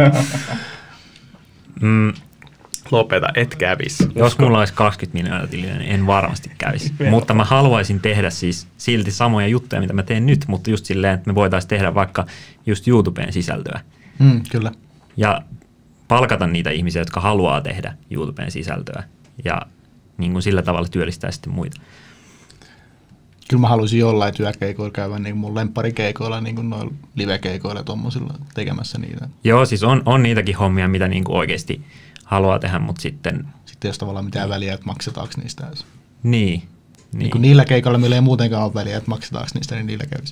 mm. Lopeta, et kävisi. Jos mulla olisi kaksikymmentä miljoonaa tiliä, niin en varmasti kävisi. Mutta mä haluaisin tehdä siis silti samoja juttuja, mitä mä teen nyt, mutta just silleen, että me voitaisiin tehdä vaikka just YouTubeen sisältöä. Mm, kyllä. Ja palkata niitä ihmisiä, jotka haluaa tehdä YouTubeen sisältöä. Ja niin kuin sillä tavalla työllistää sitten muita. Kyllä mä haluaisin jollain työkeikoilla käydä niin mun lempparikeikoilla, niin kuin noilla livekeikoilla tuommoisilla tekemässä niitä. Joo, siis on, on niitäkin hommia, mitä niin kuin oikeasti haluaa tehdä, mutta sitten... Sitten ei ole tavallaan mitään väliä, että maksetaanko niistä edes. Niin. niin. Niin niillä keikoilla meillä ei muutenkaan ole väliä, että maksetaanko niistä, niin niillä kävisi.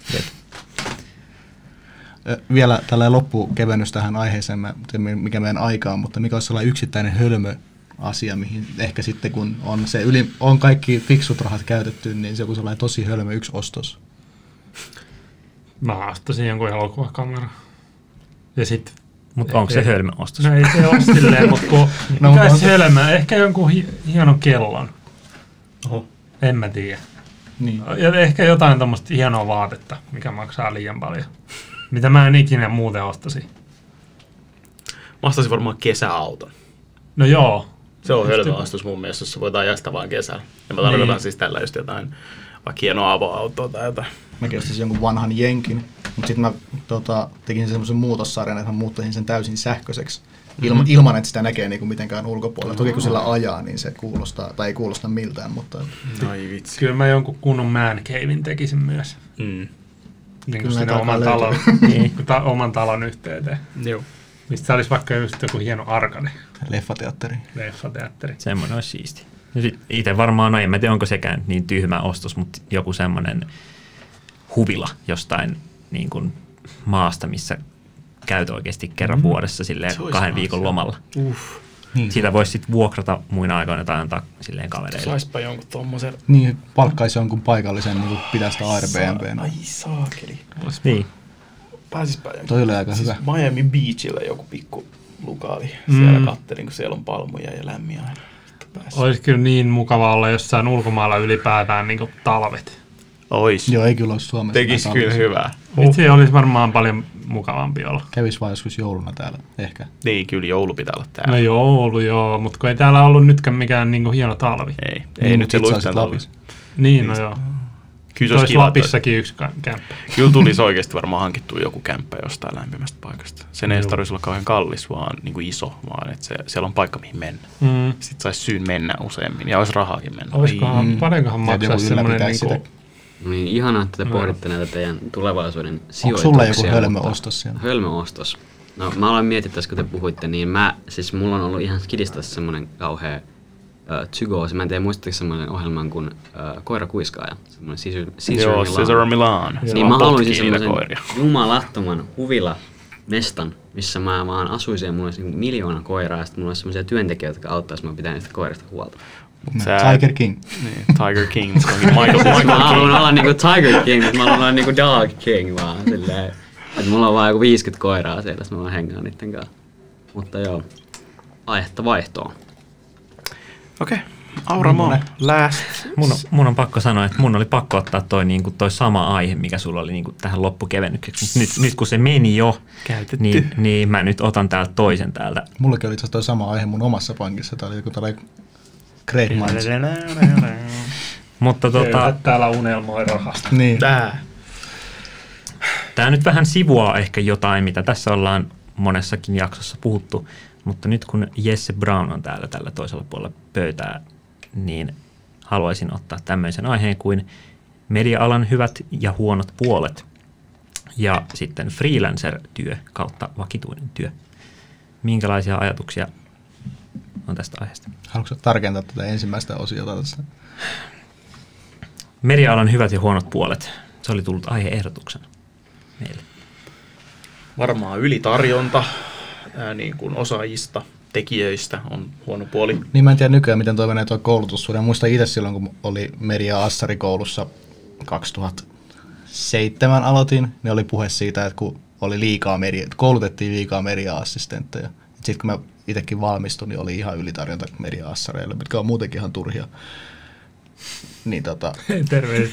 Vielä tällainen loppukevennys tähän aiheeseen, mikä meidän aika on, mutta mikä olisi sellainen yksittäinen hölmö asia, mihin ehkä sitten kun on, se yli, on kaikki fiksut rahat käytetty, niin se on sellainen tosi hölmö yksi ostos. Mä ostasin jonkun elokuvakameran. Ja sitten Mutta onko se hölmö ostos? No ei se ole silleen, mutta kun no, mikä olisi hölmö? Ehkä jonkun hi- hienon kellon. Oho. En mä tiedä. Niin. Ja ehkä jotain tommoista hienoa vaatetta, mikä maksaa liian paljon. Mitä mä en ikinä muuten ostasi. Mä ostaisin varmaan kesäauton. No joo. Se on hölmö ostos mun mielestä, jos sä voit ajaa sitä vaan kesällä. Ja mä tarkoitan niin. siis tällä just jotain, vaikka hienoa avoautoa tai jotain. Mäkin ostaisin jonkun vanhan jenkin, mutta sitten mä tota, tekin semmoisen muutossarjan, että mä muuttaisin sen täysin sähköiseksi. Ilma, mm-hmm. Ilman, että sitä näkee niinku mitenkään ulkopuolella. Toki kun sillä ajaa, niin se kuulostaa, tai ei kuulosta miltään, mutta... Ai vitsi. Kyllä mä jonkun kunnon man cavein tekisin myös. Mm. Niin kuin sinne oman talon, niin, ta, oman talon yhteyteen. Joo. Mistä olisi vaikka just joku hieno arkade. Leffateatteri. Leffateatteri. Semmoinen olisi siisti. Itse varmaan, no en mä tiedä, onko sekään niin tyhmä ostos, mutta joku semmoinen huvila jostain niin kuin maasta, missä käyt oikeasti kerran mm. vuodessa silleen kahden viikon lomalla. Uff. Niin. Siitä voisi sitten vuokrata muina aikoina tai antaa silleen kavereille. Saispa jonkun tommosen. Niin, palkkaisi jonkun paikallisen, niin pitää sitä Airbnb:nä. Ai saakeli. Niin. Pääsispä jonkun. Toi oli aika siis hyvä. Miami Beachillä joku pikku lukaali. Mm. Siellä kattelin, kun siellä on palmuja ja lämmin aina. Olisi kyllä niin mukava olla jossain ulkomailla ylipäätään niin kuin talvet. Ois. Joo, ei kyllä olisi Suomessa. Tekisi kyllä hyvää. Uh. Se olisi varmaan paljon mukavampi olla. Kävis vaan joskus jouluna täällä, ehkä. Niin, kyllä joulu pitää olla täällä. No joulu, joo, mutta kun ei täällä ollut nytkään mikään niin kuin hieno talvi. Ei, ei niin, nyt se luistaa talvi. Niin, no joo. Kyllä se olisi Lapissakin toi. Yksi kämppä. Kyllä tulisi oikeasti varmaan hankittua joku kämppä jostain lämpimästä paikasta. Sen ei tarvitsisi olla kauhean kallis, vaan niin kuin iso, vaan että se, siellä on paikka, mihin mennä. Mm. Sitten saisi syyn mennä useammin ja olisi rahaakin mennä. Olisikohan, mm. paljonkohan maksaisi semmoinen... Niin kuin... Niin, ihanaa, että te no. pohditte näitä teidän tulevaisuuden sijoituksia. Onko sulla joku hölmöostos siellä? Hölmöostos. No mä aloin miettiä tässä, kun te puhuitte, niin mä, siis mulla on ollut ihan skidistä semmoinen kauhea uh, psykoosi. Mä en tiedä, muistatteko semmoinen ohjelman kuin uh, Koira kuiskaaja? Semmoinen Caesar, Caesar Joo, Caesar Milan. Niin mä haluaisin semmoisen jumalattoman huvila mestan, missä mä vaan asuisin ja mulla olisi niin miljoona koiraa ja sitten mulla olisi semmoisia työntekijöitä, jotka auttaisivat mä pitää niistä koirista huolta. No, Tiger King. Niin, Tiger King. Michael, Michael mä haluan olla niinku Tiger King, mutta mä haluan olla niinku Dog King vaan silleen. Että mulla on vaan joku viisikymmentä koiraa siellä, jos mä vaan hengaan niitten kanssa. Mutta joo, aihetta vaihtoon. Okei, okay. Auramo, last. Mun on, mun on pakko sanoa, että mun oli pakko ottaa toi, niinku, toi sama aihe, mikä sulla oli niinku, tähän loppukevennykseksi. Nyt, nyt kun se meni jo, niin, niin mä nyt otan täältä toisen täältä. Mullakin oli itse asiassa toi sama aihe mun omassa pankissa. Tää oli joku tällainen Great Minds. Mutta tota... täällä unelmoi rahasta. Niin. Tää. Tää nyt vähän sivuaa ehkä jotain, mitä tässä ollaan monessakin jaksossa puhuttu, mutta nyt kun Jesse Brown on täällä tällä toisella puolella pöytää, niin haluaisin ottaa tämmöisen aiheen kuin media-alan hyvät ja huonot puolet ja sitten freelancer-työ kautta vakituinen työ. Minkälaisia ajatuksia on tästä aiheesta? Haluatko tarkentaa tätä ensimmäistä osiota tässä? Media-alan hyvät ja huonot puolet. Se oli tullut aihe-ehdotuksena meille. Varmaan ylitarjonta ää, niin kuin osaajista, tekijöistä on huono puoli. Niin mä en tiedä nykyään, miten toi menee tuo koulutussuhde. Muistan itse silloin, kun oli media-assarikoulussa kaksituhattaseitsemän aloitin, niin oli puhe siitä, että kun oli liikaa media, koulutettiin liikaa media-assistentteja. Sitten kun mä itsekin valmistuin, niin oli ihan ylitarjonta media-assareille, mitkä on muutenkin ihan turhia. Niin tota... Terveiset.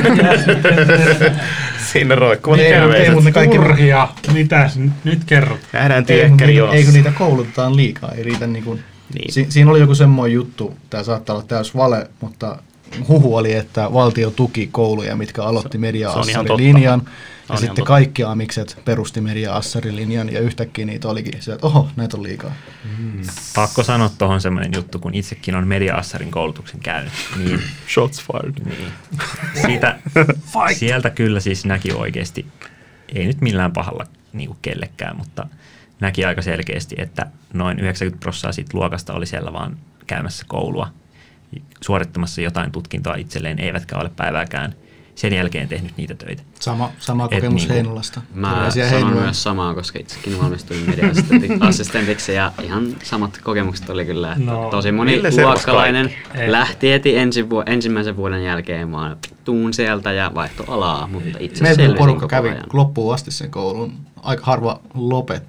Siinä roikkuvat terveiset. Ei, mutta ne kaikki... Turhia. Mitäs nyt, nyt kerrot? Nähdään tiekkäri jossa. Eikö niitä koulutetaan liikaa? Ei riitä niin kuin... Niin. Si- siinä oli joku semmoinen juttu, tämä saattaa olla täys vale, mutta huhu oli, että valtio tuki kouluja, mitkä aloitti media-assarilinjan. Ja on sitten kaikki amikset perusti media-assarilinjan ja yhtäkkiä niitä olikin se, että oho, näitä on liikaa. Mm. Pakko sanoa tuohon semmoinen juttu, kun itsekin on media-assarin koulutuksen käynyt. Niin, shots fired. Niin. Siitä, sieltä kyllä siis näki oikeasti, ei nyt millään pahalla niin kuin kellekään, mutta näki aika selkeästi, että noin yhdeksänkymmentä prosenttia siitä luokasta oli siellä vaan käymässä koulua, suorittamassa jotain tutkintoa itselleen, eivätkä ole päivääkään sen jälkeen tehnyt niitä töitä. Sama, sama kokemus niin Heinolasta. Mä sanon Heinola. Myös samaa, koska itsekin valmistuin media-assistentiksi ja ihan samat kokemukset oli kyllä. No, tosi moni luokkalainen lähti heti ensi vu- ensimmäisen vuoden jälkeen vaan tuun sieltä ja vaihto alaa, mutta itse selvisin porukka koko kävi ajan. loppuun asti sen koulun. Aika harva lopetti.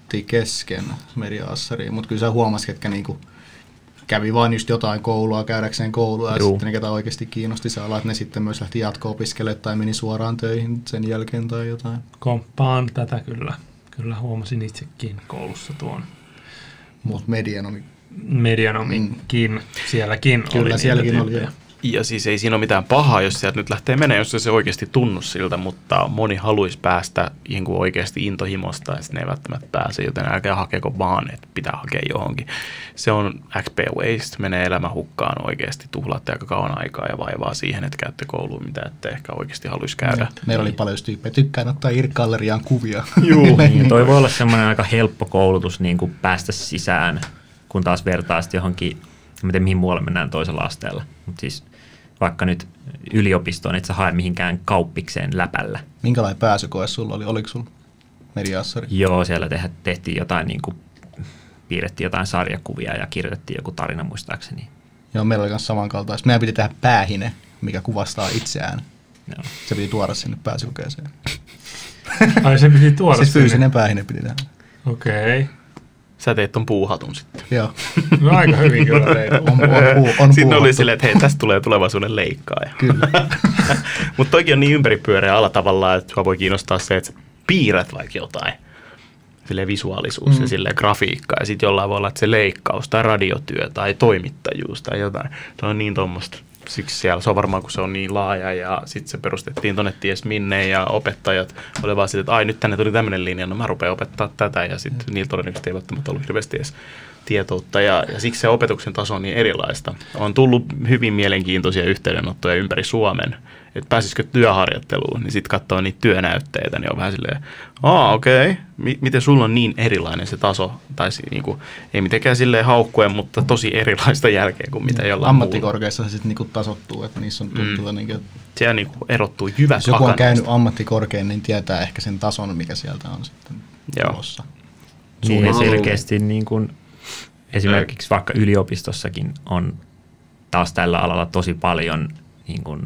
otti kesken media-assariin, mutta kyllä sä huomasit, ketkä niinku kävi vain just jotain koulua käydäkseen koulua ja Juu. sitten ne, ketä oikeasti kiinnosti se ala, että ne sitten myös lähti jatko-opiskelemaan tai meni suoraan töihin sen jälkeen tai jotain. Komppaan tätä kyllä. Kyllä huomasin itsekin koulussa tuon. Mutta medianomi. Medianomikin, mm. sielläkin kyllä, oli sielläkin oli. Ja siis ei siinä ole mitään pahaa, jos sieltä nyt lähtee menemään, jos se oikeasti tunnu siltä, mutta moni haluaisi päästä niin oikeasti intohimosta ja sitten ne ei välttämättä pääse, joten älkää hakeko vaan, että pitää hakea johonkin. Se on X P waste, menee elämä hukkaan oikeasti, tuhlaatte aika kauan aikaa ja vaivaa siihen, että käytte kouluun, mitä ette ehkä oikeasti haluaisi käydä. Meillä oli paljon tyyppejä, tykkään ottaa IRC-galleriaan kuvia. Joo, niin toi voi olla semmoinen aika helppo koulutus niin kuin päästä sisään, kun taas vertaa sitten johonkin, miten mihin muualle mennään toisella asteella, mutta siis vaikka nyt yliopistoon, et sä hae mihinkään kauppikseen läpällä. Minkälainen pääsykoe sulla oli? Oliko sulla media-assari? Joo, siellä te- tehtiin jotain, niin kuin, piirrettiin jotain sarjakuvia ja kirjoitettiin joku tarina muistaakseni. Joo, meillä oli myös samankaltaista. Meidän piti tehdä päähine, mikä kuvastaa itseään. Joo. Se piti tuoda sinne pääsykokeeseen. Ai se piti tuoda siis sinne? fyysinen päähine piti tehdä. Okei. Okay. Sä teet ton puuhatun sitten. Joo. No aika hyvin kyllä teit. On, on, puu, on sitten oli silleen, että hei, tästä tulee tulevaisuuden leikkaaja. Kyllä. Mutta toikin on niin ympäripyöreä ala tavallaan, että sua voi kiinnostaa se, että sä piirrät vaikka jotain. Silleen visuaalisuus mm. ja silleen grafiikka. Ja sitten jollain voi olla, että se leikkaus tai radiotyö tai toimittajuus tai jotain. Se on niin tuommoista. Siksi siellä se on varmaan, kun se on niin laaja ja sitten se perustettiin tuonne ties minne ja opettajat oli vaan sitten, että ai nyt tänne tuli tämmöinen linja, no mä rupean opettaa tätä ja sitten mm. niillä todennäköisesti ei välttämättä ollut hirveästi edes tietoutta ja, ja siksi se opetuksen taso on niin erilaista. On tullut hyvin mielenkiintoisia yhteydenottoja ympäri Suomen, että pääsisikö työharjoitteluun, niin sitten katsoo niitä työnäytteitä, niin on vähän silleen, aa okei, okay. M- miten sulla on niin erilainen se taso, tai niinku, ei mitenkään silleen haukkuen, mutta tosi erilaista jälkeen kuin mitä jollain ammattikorkeissa se sitten niinku tasottuu, että niissä on tuntuu mm. niin siellä niinku erottuu jyvät jos joku on käynyt ammattikorkein, niin tietää ehkä sen tason, mikä sieltä on sitten tulossa. Niin ja selkeästi niin kuin esimerkiksi vaikka yliopistossakin on taas tällä alalla tosi paljon niin kuin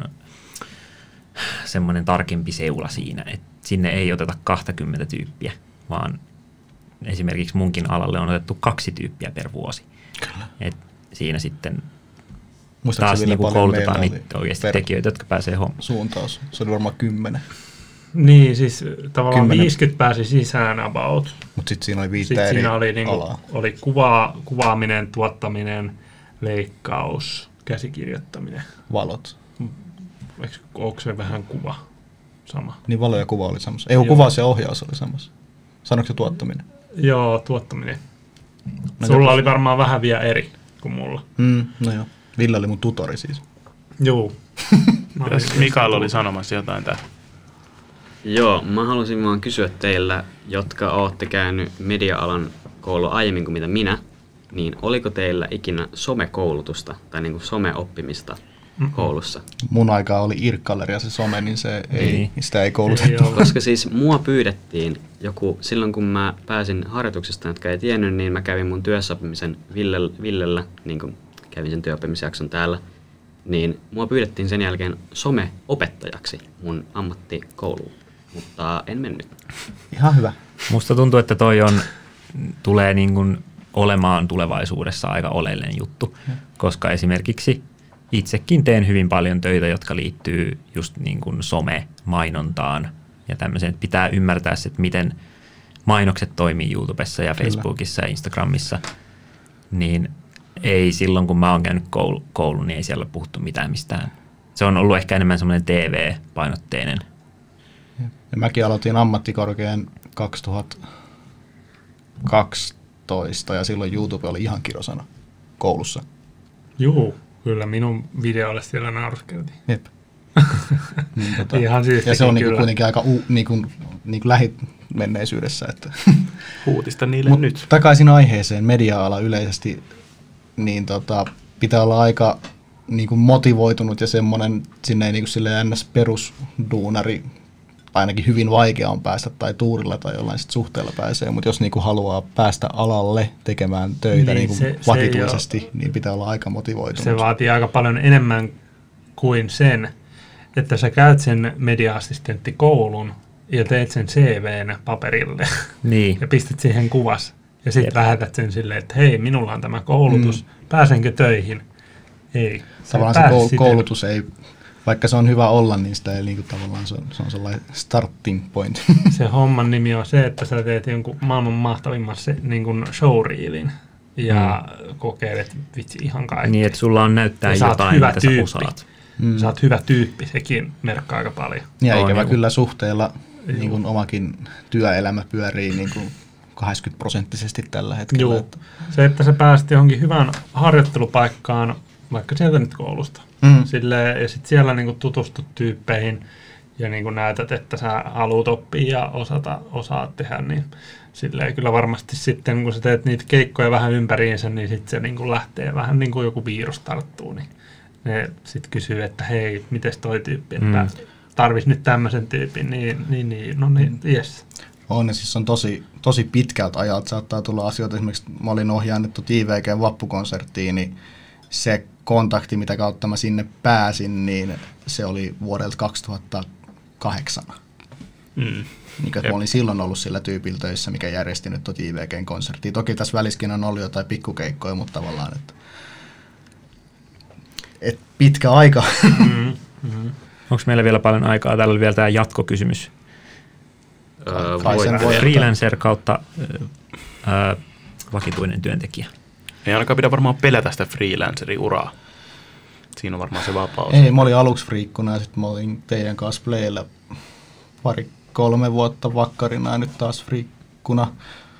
semmoinen tarkempi seula siinä, että sinne ei oteta kaksikymmentä tyyppiä, vaan esimerkiksi munkin alalle on otettu kaksi tyyppiä per vuosi. Kyllä. Et siinä sitten muistaakseni taas niinku koulutetaan niitä oikeasti tekijöitä, jotka pääsee hommaan. Suuntaus, se oli varmaan kymmenen. Niin, siis tavallaan kymmenen. viisikymmentä pääsi sisään about. Mutta sitten siinä oli viittä sitten eri siinä oli, niinku, alaa. oli kuva, kuvaaminen, tuottaminen, leikkaus, käsikirjoittaminen. Valot. Eikö, onko se vähän kuva sama? Niin valo ja kuva oli samassa. Ei, kun kuvaus ja ohjaus oli samassa. Sanoiko se tuottaminen? Joo, tuottaminen. No, sulla oli varmaan vähän vielä eri kuin mulla. Mm, no joo. Ville oli mun tutori siis. Joo. Mikael oli sanomassa jotain täällä. Joo, mä halusin vaan kysyä teillä, jotka ootte käynyt media-alan koulua aiemmin kuin mitä minä, niin oliko teillä ikinä somekoulutusta tai niin kuin someoppimista mm-hmm. koulussa? Mun aikaa oli IRC-galleria se some, niin se ei, niin. sitä ei koulutettu. Ei Koska siis mua pyydettiin joku, silloin kun mä pääsin harjoituksesta, jotka ei tiennyt, niin mä kävin mun työssäoppimisen Villellä, Villellä, niin kuin kävin sen työoppimisjakson täällä, niin mua pyydettiin sen jälkeen someopettajaksi mun ammattikouluun, mutta en mennyt. Ihan hyvä. Musta tuntuu, että toi on, tulee niin kuin olemaan tulevaisuudessa aika oleellinen juttu, hmm. koska esimerkiksi itsekin teen hyvin paljon töitä, jotka liittyy just niin kuin some-mainontaan ja tämmöiseen, että pitää ymmärtää se, että miten mainokset toimii YouTubessa ja Kyllä. Facebookissa ja Instagramissa, niin ei silloin, kun mä oon käynyt koulu, koulun, niin ei siellä ole puhuttu mitään mistään. Se on ollut ehkä enemmän semmoinen T V-painotteinen. Ja mäkin aloitin ammattikorkean kaksituhattakaksitoista ja silloin YouTube oli ihan kirosana koulussa. Juu, kyllä minun videolle siellä nauruskeltiin. Jep. niin, tota, ihan ja se on niinku kuitenkin aika u, niinku, niinku lähimenneisyydessä. Että Uutista niille Mut nyt. Takaisin aiheeseen, media-ala yleisesti, niin tota, pitää olla aika niinku motivoitunut ja semmoinen, sinne ei niinku silleen ns. Perusduunari, ainakin hyvin vaikea on päästä tai tuurilla tai jollain sit suhteella pääsee, mutta jos niinku haluaa päästä alalle tekemään töitä niin, niinku se, vakituisesti, se niin pitää olla aika motivoitunut. Se vaatii aika paljon enemmän kuin sen, että sä käyt sen media-assistenttikoulun ja teet sen C V:nä paperille niin. ja pistät siihen kuvas. Ja sitten lähetät sen silleen, että hei, minulla on tämä koulutus, mm. pääsenkö töihin? Ei. Tavallaan se koul- koulutus ei, vaikka se on hyvä olla, niin sitä ei niin tavallaan, se on, se on sellainen starting point. Se homman nimi on se, että sä teet jonkun maailman mahtavimman se, niin kuin showreelin ja mm. kokeilet vitsi ihan kaikkea. Niin, että sulla on näyttää ja jotain, mitä tyyppi. Sä osaat. Mm. Sä oot hyvä tyyppi, sekin merkkaa aika paljon. Ja on ikävä niin kyllä suhteella niin kuin omakin työelämä pyörii niin kuin kahdeksankymmentä prosenttisesti tällä hetkellä. Että se, että sä pääsit johonkin hyvään harjoittelupaikkaan, vaikka sieltä nyt koulusta, mm. silleen, ja sitten siellä niinku tutustut tyyppeihin ja niinku näytät, että sä haluat oppia ja osata, osaat tehdä, niin silleen kyllä varmasti sitten, kun sä teet niitä keikkoja vähän ympäriinsä, niin sitten se niinku lähtee vähän niin kuin joku virus tarttuu, niin ne sitten kysyy, että hei, mites toi tyyppi, että mm. tarvis nyt tämmöisen tyypin, niin, niin, niin no niin, jes. On, ja siis on tosi, tosi pitkältä ajalta saattaa tulla asioita. Esimerkiksi mä olin ohjaannettu T V G:n vappukonserttiin, niin se kontakti, mitä kautta mä sinne pääsin, niin se oli vuodelta kaksituhattakahdeksan. Mm. Niin, mä olin silloin ollut sillä tyypillä töissä, mikä järjesti nyt tuo T V G:n konserttiin. Toki tässä väliskin on ollut jotain pikkukeikkoja, mutta tavallaan, että, että pitkä aika. Mm, mm. Onko meillä vielä paljon aikaa? Täällä oli vielä tämä jatkokysymys. Öö, freelancer kautta öö, vakituinen työntekijä. Ei ainakaan pidä varmaan pelätä sitä freelancerin uraa. Siinä on varmaan se vapaus. Ei, mä olin aluksi friikkuna ja sitten mä olin teidän kanssa playillä pari kolme vuotta vakkarina ja nyt taas friikkuna.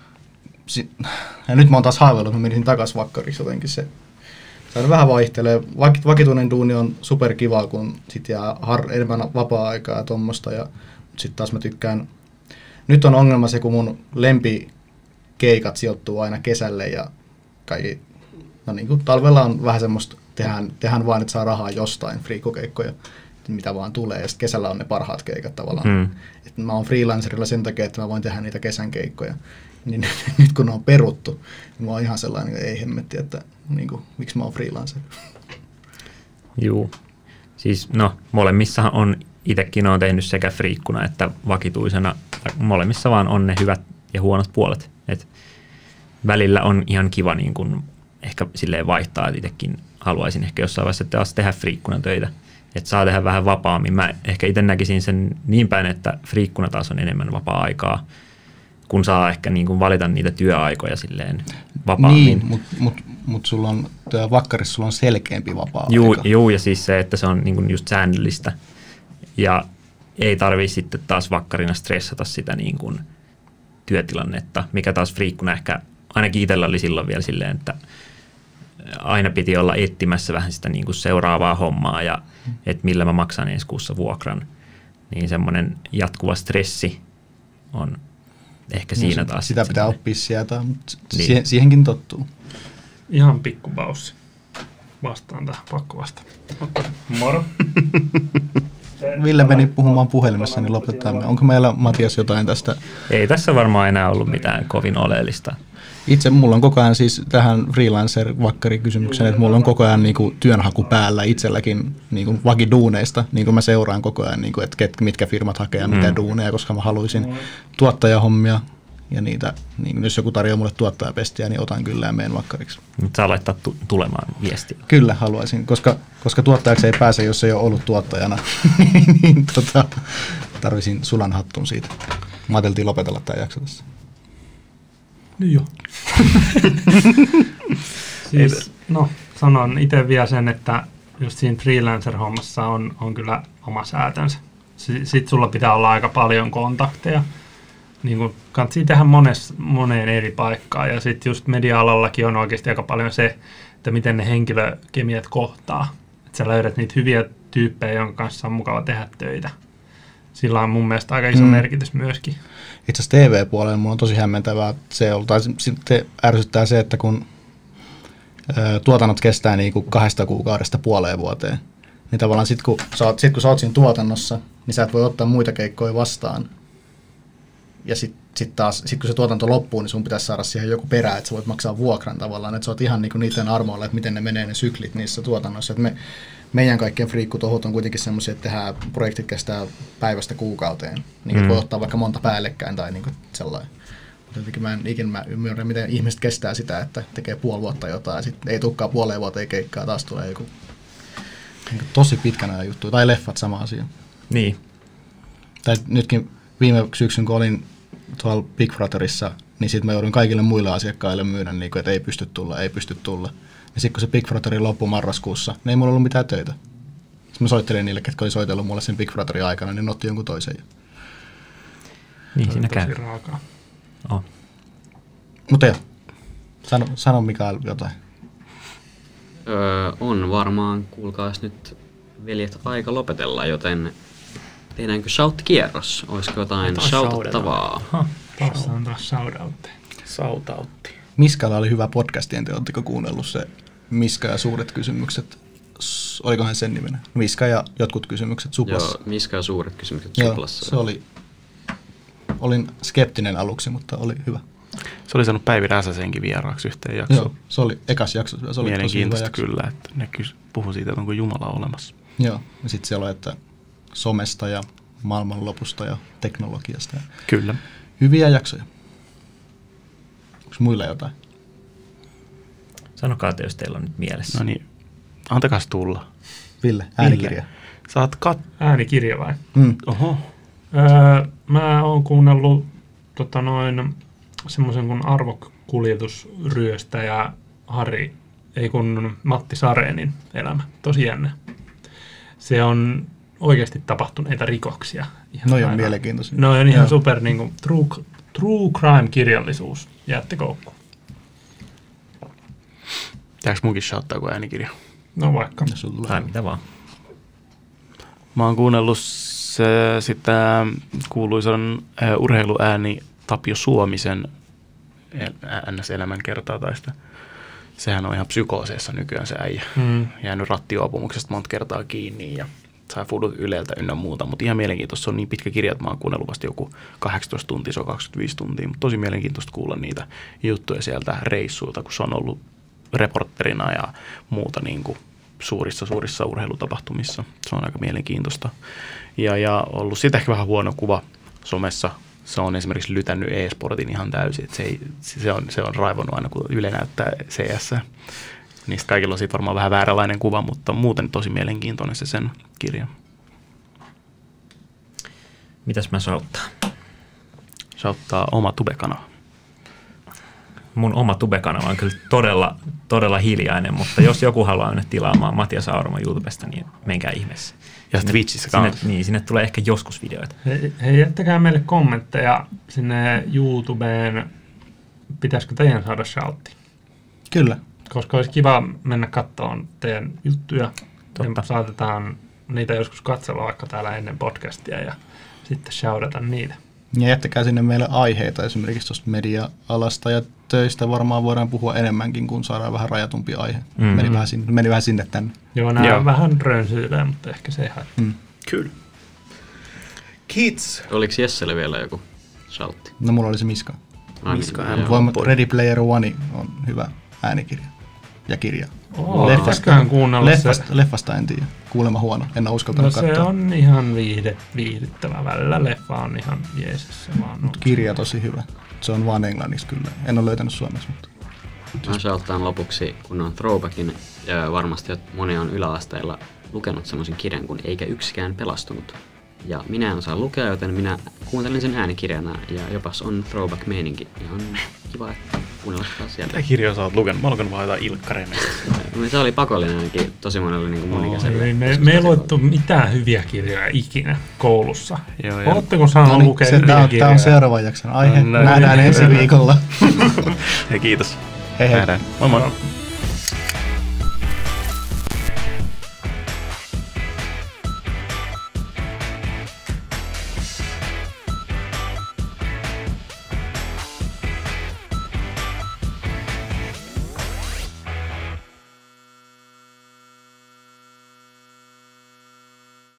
Ja nyt mä oon taas haaveillut, että mä menisin takaisin vakkariksi jotenkin se. Se vähän vaihtelee. Vakituinen duuni on superkivaa, kun sit jää har- enemmän vapaa-aikaa ja tommosta. Ja sitten taas mä tykkään. Nyt on ongelma se, kun mun lempikeikat sijoittuu aina kesälle ja kai, no niin kuin talvella on vähän semmoista, tehdään, tehdään vaan, että saa rahaa jostain, friikkokeikkoja, mitä vaan tulee, ja sitten kesällä on ne parhaat keikat tavallaan. Hmm. Et mä oon freelancerilla sen takia, että mä voin tehdä niitä kesän keikkoja. Niin nyt kun ne on peruttu, niin mä oon ihan sellainen, että ei hemmetti, että niin kuin, miksi mä oon freelancer. Juu, siis no molemmissahan on, itsekin on tehnyt sekä friikkuna että vakituisena, molemmissa vaan on ne hyvät ja huonot puolet. Et välillä on ihan kiva niin kun ehkä silleen vaihtaa, että itsekin haluaisin ehkä jossain vaiheessa taas tehdä friikkuna töitä. Että saa tehdä vähän vapaammin. Mä ehkä itse näkisin sen niin päin, että friikkuna taas on enemmän vapaa-aikaa, kun saa ehkä niin kun valita niitä työaikoja silleen vapaammin. Niin, mutta mut, mut sulla on, vakkarissa sulla on selkeämpi vapaa-aika. Juu, juu, ja siis se, että se on niin kun just säännöllistä. Ja ei tarvitse sitten taas vakkarina stressata sitä niin kuin työtilannetta, mikä taas friikkuna ehkä, ainakin itsellä oli silloin vielä silleen, että aina piti olla etsimässä vähän sitä niin kuin seuraavaa hommaa ja että millä mä maksan ensi kuussa vuokran. Niin semmoinen jatkuva stressi on ehkä no, siinä taas. Sitä pitää oppia sieltä, mutta niin. siihen, siihenkin tottuu. Ihan pikkupaussi. Vastaan tähän, pakko vastata. Moro. Ville meni puhumaan puhelimessa, niin lopetetaan. Onko meillä, Matias, jotain tästä? Ei tässä varmaan enää ollut mitään kovin oleellista. Itse mulla on koko ajan siis tähän freelancer-vakkarikysymykseen, että mulla on koko ajan niin kuin työnhaku päällä itselläkin niin kuin vakiduuneista. Niin kuin mä seuraan koko ajan, niin kuin, että ket, mitkä firmat hakee ja mitä mm. duuneja, koska mä haluaisin tuottajahommia. Ja niitä, niin jos joku tarjoaa mulle tuottajapestiä, niin otan kyllä ja menen vakkariksi. Nyt saa laittaa tu- tulemaan viestiä. Kyllä haluaisin, koska, koska tuottajaksi ei pääse, jos ei ole ollut tuottajana. niin tota, tarvisin sulan hattun siitä. Mä ajateltiin lopetella tämä jakso tässä. No joo. siis, no, sanon itse vielä sen, että just siinä freelancer-hommassa on, on kyllä oma säätönsä. Sitten sulla pitää olla aika paljon kontakteja. Niin kuin kannattaa tehdä mones, moneen eri paikkaan ja sitten just media-alallakin on oikeasti aika paljon se, että miten ne henkilökemiat kohtaa. Että sä löydät niitä hyviä tyyppejä, jonka kanssa on mukava tehdä töitä. Sillä on mun mielestä aika iso mm. merkitys myöskin. Itse asiassa T V-puolella mulla on tosi hämmentävää se on, tai sitten ärsyttää se, että kun ö, tuotannot kestää niin kuin kahdesta kuukaudesta puoleen vuoteen, niin tavallaan sitten kun, sit, kun sä oot siinä tuotannossa, niin sä et voi ottaa muita keikkoja vastaan. Ja sitten sit taas, sit kun se tuotanto loppuu, niin sun pitäisi saada siihen joku perä, että sä voit maksaa vuokran tavallaan. Että sä oot ihan niinku niiden armoilla, että miten ne menee ne syklit niissä tuotannoissa. Et me, meidän kaikkien friikkutohut on kuitenkin semmoisia, että tehdään, projektit kestää päivästä kuukauteen. Niin mm. voi ottaa vaikka monta päällekkäin tai niin sellainen. Jotenkin mä en ikinä mä ymmärrä, miten ihmiset kestää sitä, että tekee puoli vuotta jotain ja sitten ei tulekaan puoleen vuoteen keikkaa, taas tulee joku niin tosi pitkän ajan juttu. Tai leffat sama asia. Niin. Tai nytkin viime syksyn, kun olin tuolla Big Brotherissa, niin sitten mä joudun kaikille muille asiakkaille myydä, niin kuin, että ei pysty tulla, ei pysty tulla. Ja sitten kun se Big Brotheri loppui marraskuussa, niin ei mulla ollut mitään töitä. Sitten mä soittelin niille, ketkä oli soitellut mulle sen Big Brotherin aikana, niin ne otti jonkun toisen. Niin siinä käy. Oh. Mutta joo, sano, sano Mikael jotain. Öö, on varmaan, kuulkaas nyt veljet aika lopetella, joten tehdäänkö shout-kierros? Olisiko jotain shoutettavaa? Tässä on taas shoutoutti. Shoutoutti. Miskalla oli hyvä podcast, en te oletteko kuunnellut se Miska ja suuret kysymykset? Olikohan sen nimenä? Miska ja jotkut kysymykset Suplassa. Joo, Miska ja suuret kysymykset Joo, Suplassa. Se oli, olin skeptinen aluksi, mutta oli hyvä. Se oli saanut Päivi Räsäsenkin vieraaksi yhteen jaksoon. Joo, se oli ekas jakso. Se oli mielenkiintoista tosi hyvä jakso. Kyllä, että ne puhuu siitä, että onko Jumala olemassa. Joo, ja sitten siellä on, että somesta ja maailmanlopusta ja teknologiasta. Kyllä. Hyviä jaksoja. Onko muilla jotain? Sanokaa te, jos teillä on nyt mielessä. No niin, antakas tulla. Ville, äänikirja. Ville. Saat kat... Äänikirja vai? Mm. Oho. Öö, mä oon kuunnellut tota noin, semmoisen kuin arvokuljetusryöstäjä Harri, ei kun Matti Sareenin elämä. Tosi jännä. Se on oikeasti tapahtuneita rikoksia. Ihan no on mielenkiintoisia. No on ihan Joo. super niin kuin, true, true crime-kirjallisuus. Jäätte koukkuun. Pitääkö munkin shouttaa kuin äänikirja? No vaikka. Tai mitä vaan. Mä oon kuunnellut se, sitä kuuluisan uh, urheiluääni Tapio Suomisen N S-elämän kertaa tai sitä. Sehän on ihan psykooseessa nykyään se äijä. Mm. Jäänyt rattijuopumuksesta monta kertaa kiinni ja sai fudut Yleltä ynnä muuta. Mutta ihan mielenkiintoista. Se on niin pitkä kirja, että mä oon kuunnellut vasta joku kahdeksantoista tuntia, se on kaksikymmentäviisi tuntia. Mutta tosi mielenkiintoista kuulla niitä juttuja sieltä reissuilta, kun se on ollut reporterina ja muuta niin kuin suurissa, suurissa urheilutapahtumissa. Se on aika mielenkiintoista. Ja, ja ollut siitä ehkä vähän huono kuva somessa. Se on esimerkiksi lytännyt e-sportin ihan täysin. Se, ei, se, on, se on raivonnut aina, kun Yle näyttää C S. Niistä kaikilla on siitä varmaan vähän vääränlainen kuva, mutta muuten tosi mielenkiintoinen se sen kirja. Mitäs mä shouttaa? Shouttaa oma Tube-kanava. Mun oma Tube-kanava on kyllä todella, todella hiljainen, mutta jos joku haluaa mennä tilaamaan Matias Auramo YouTubesta, niin menkää ihmeessä. Ja sinne, Twitchissä kanssa. Niin, sinne tulee ehkä joskus videoita. Hei, hei, jättäkää meille kommentteja sinne YouTubeen. Pitäisikö teidän saada shoutti? Kyllä. Koska olisi kiva mennä katsomaan teidän juttuja. Totta. Saatetaan niitä joskus katsella vaikka täällä ennen podcastia ja sitten shoutata niitä. Ja jättäkää sinne meille aiheita esimerkiksi tuosta media-alasta ja töistä varmaan voidaan puhua enemmänkin, kun saadaan vähän rajatumpi aihe. Mm-hmm. Meni, vähän sinne, meni vähän sinne tänne. Joo, nämä Joo. vähän rönsyilee, mutta ehkä se ei haittaa. Mm. Kyllä. Kiitos. Oliko Jesselle vielä joku shoutti? No mulla oli se Miska. Ah, Miska niin, Voimat Ready Player One on hyvä äänikirja ja kirja. Oh, leffasta, leffasta, leffasta en tiedä. Kuulemma huono. En ole uskaltanut no, katsoa. Se on ihan viihde, viihdyttävä. Välillä leffa on ihan jeesessä. Mut kirja tosi hyvä. Se on vaan englanniksi kyllä. En ole löytänyt suomeksi. Mutta... Mä shouttaan lopuksi, kun on throwbackin. Ja varmasti moni on yläasteilla lukenut semmoisen kirjan kuin Eikä yksikään pelastunut. Ja minä en osaa lukea, joten minä kuuntelin sen äänikirjana. Ja jopas on throwback-meininki. Ihan kiva, että kuunnellaan sieltä. Mitä kirjaa sä oot lukenut? Mä oon lukenut vaan jotain ilkkareita. Se oli pakollinen ainakin tosi monelle niin kuin mun ikäiselle. Oh, me, me ei luettu mitään hyviä kirjoja ikinä koulussa. Joo, ootteko saanut no niin, lukea hyviä tää, kirjoja? Tämä on seuraavan jakson aihe. No, Nähdään ensi viikolla. Hei, kiitos. Hei hei. Nähdään. Moi moi.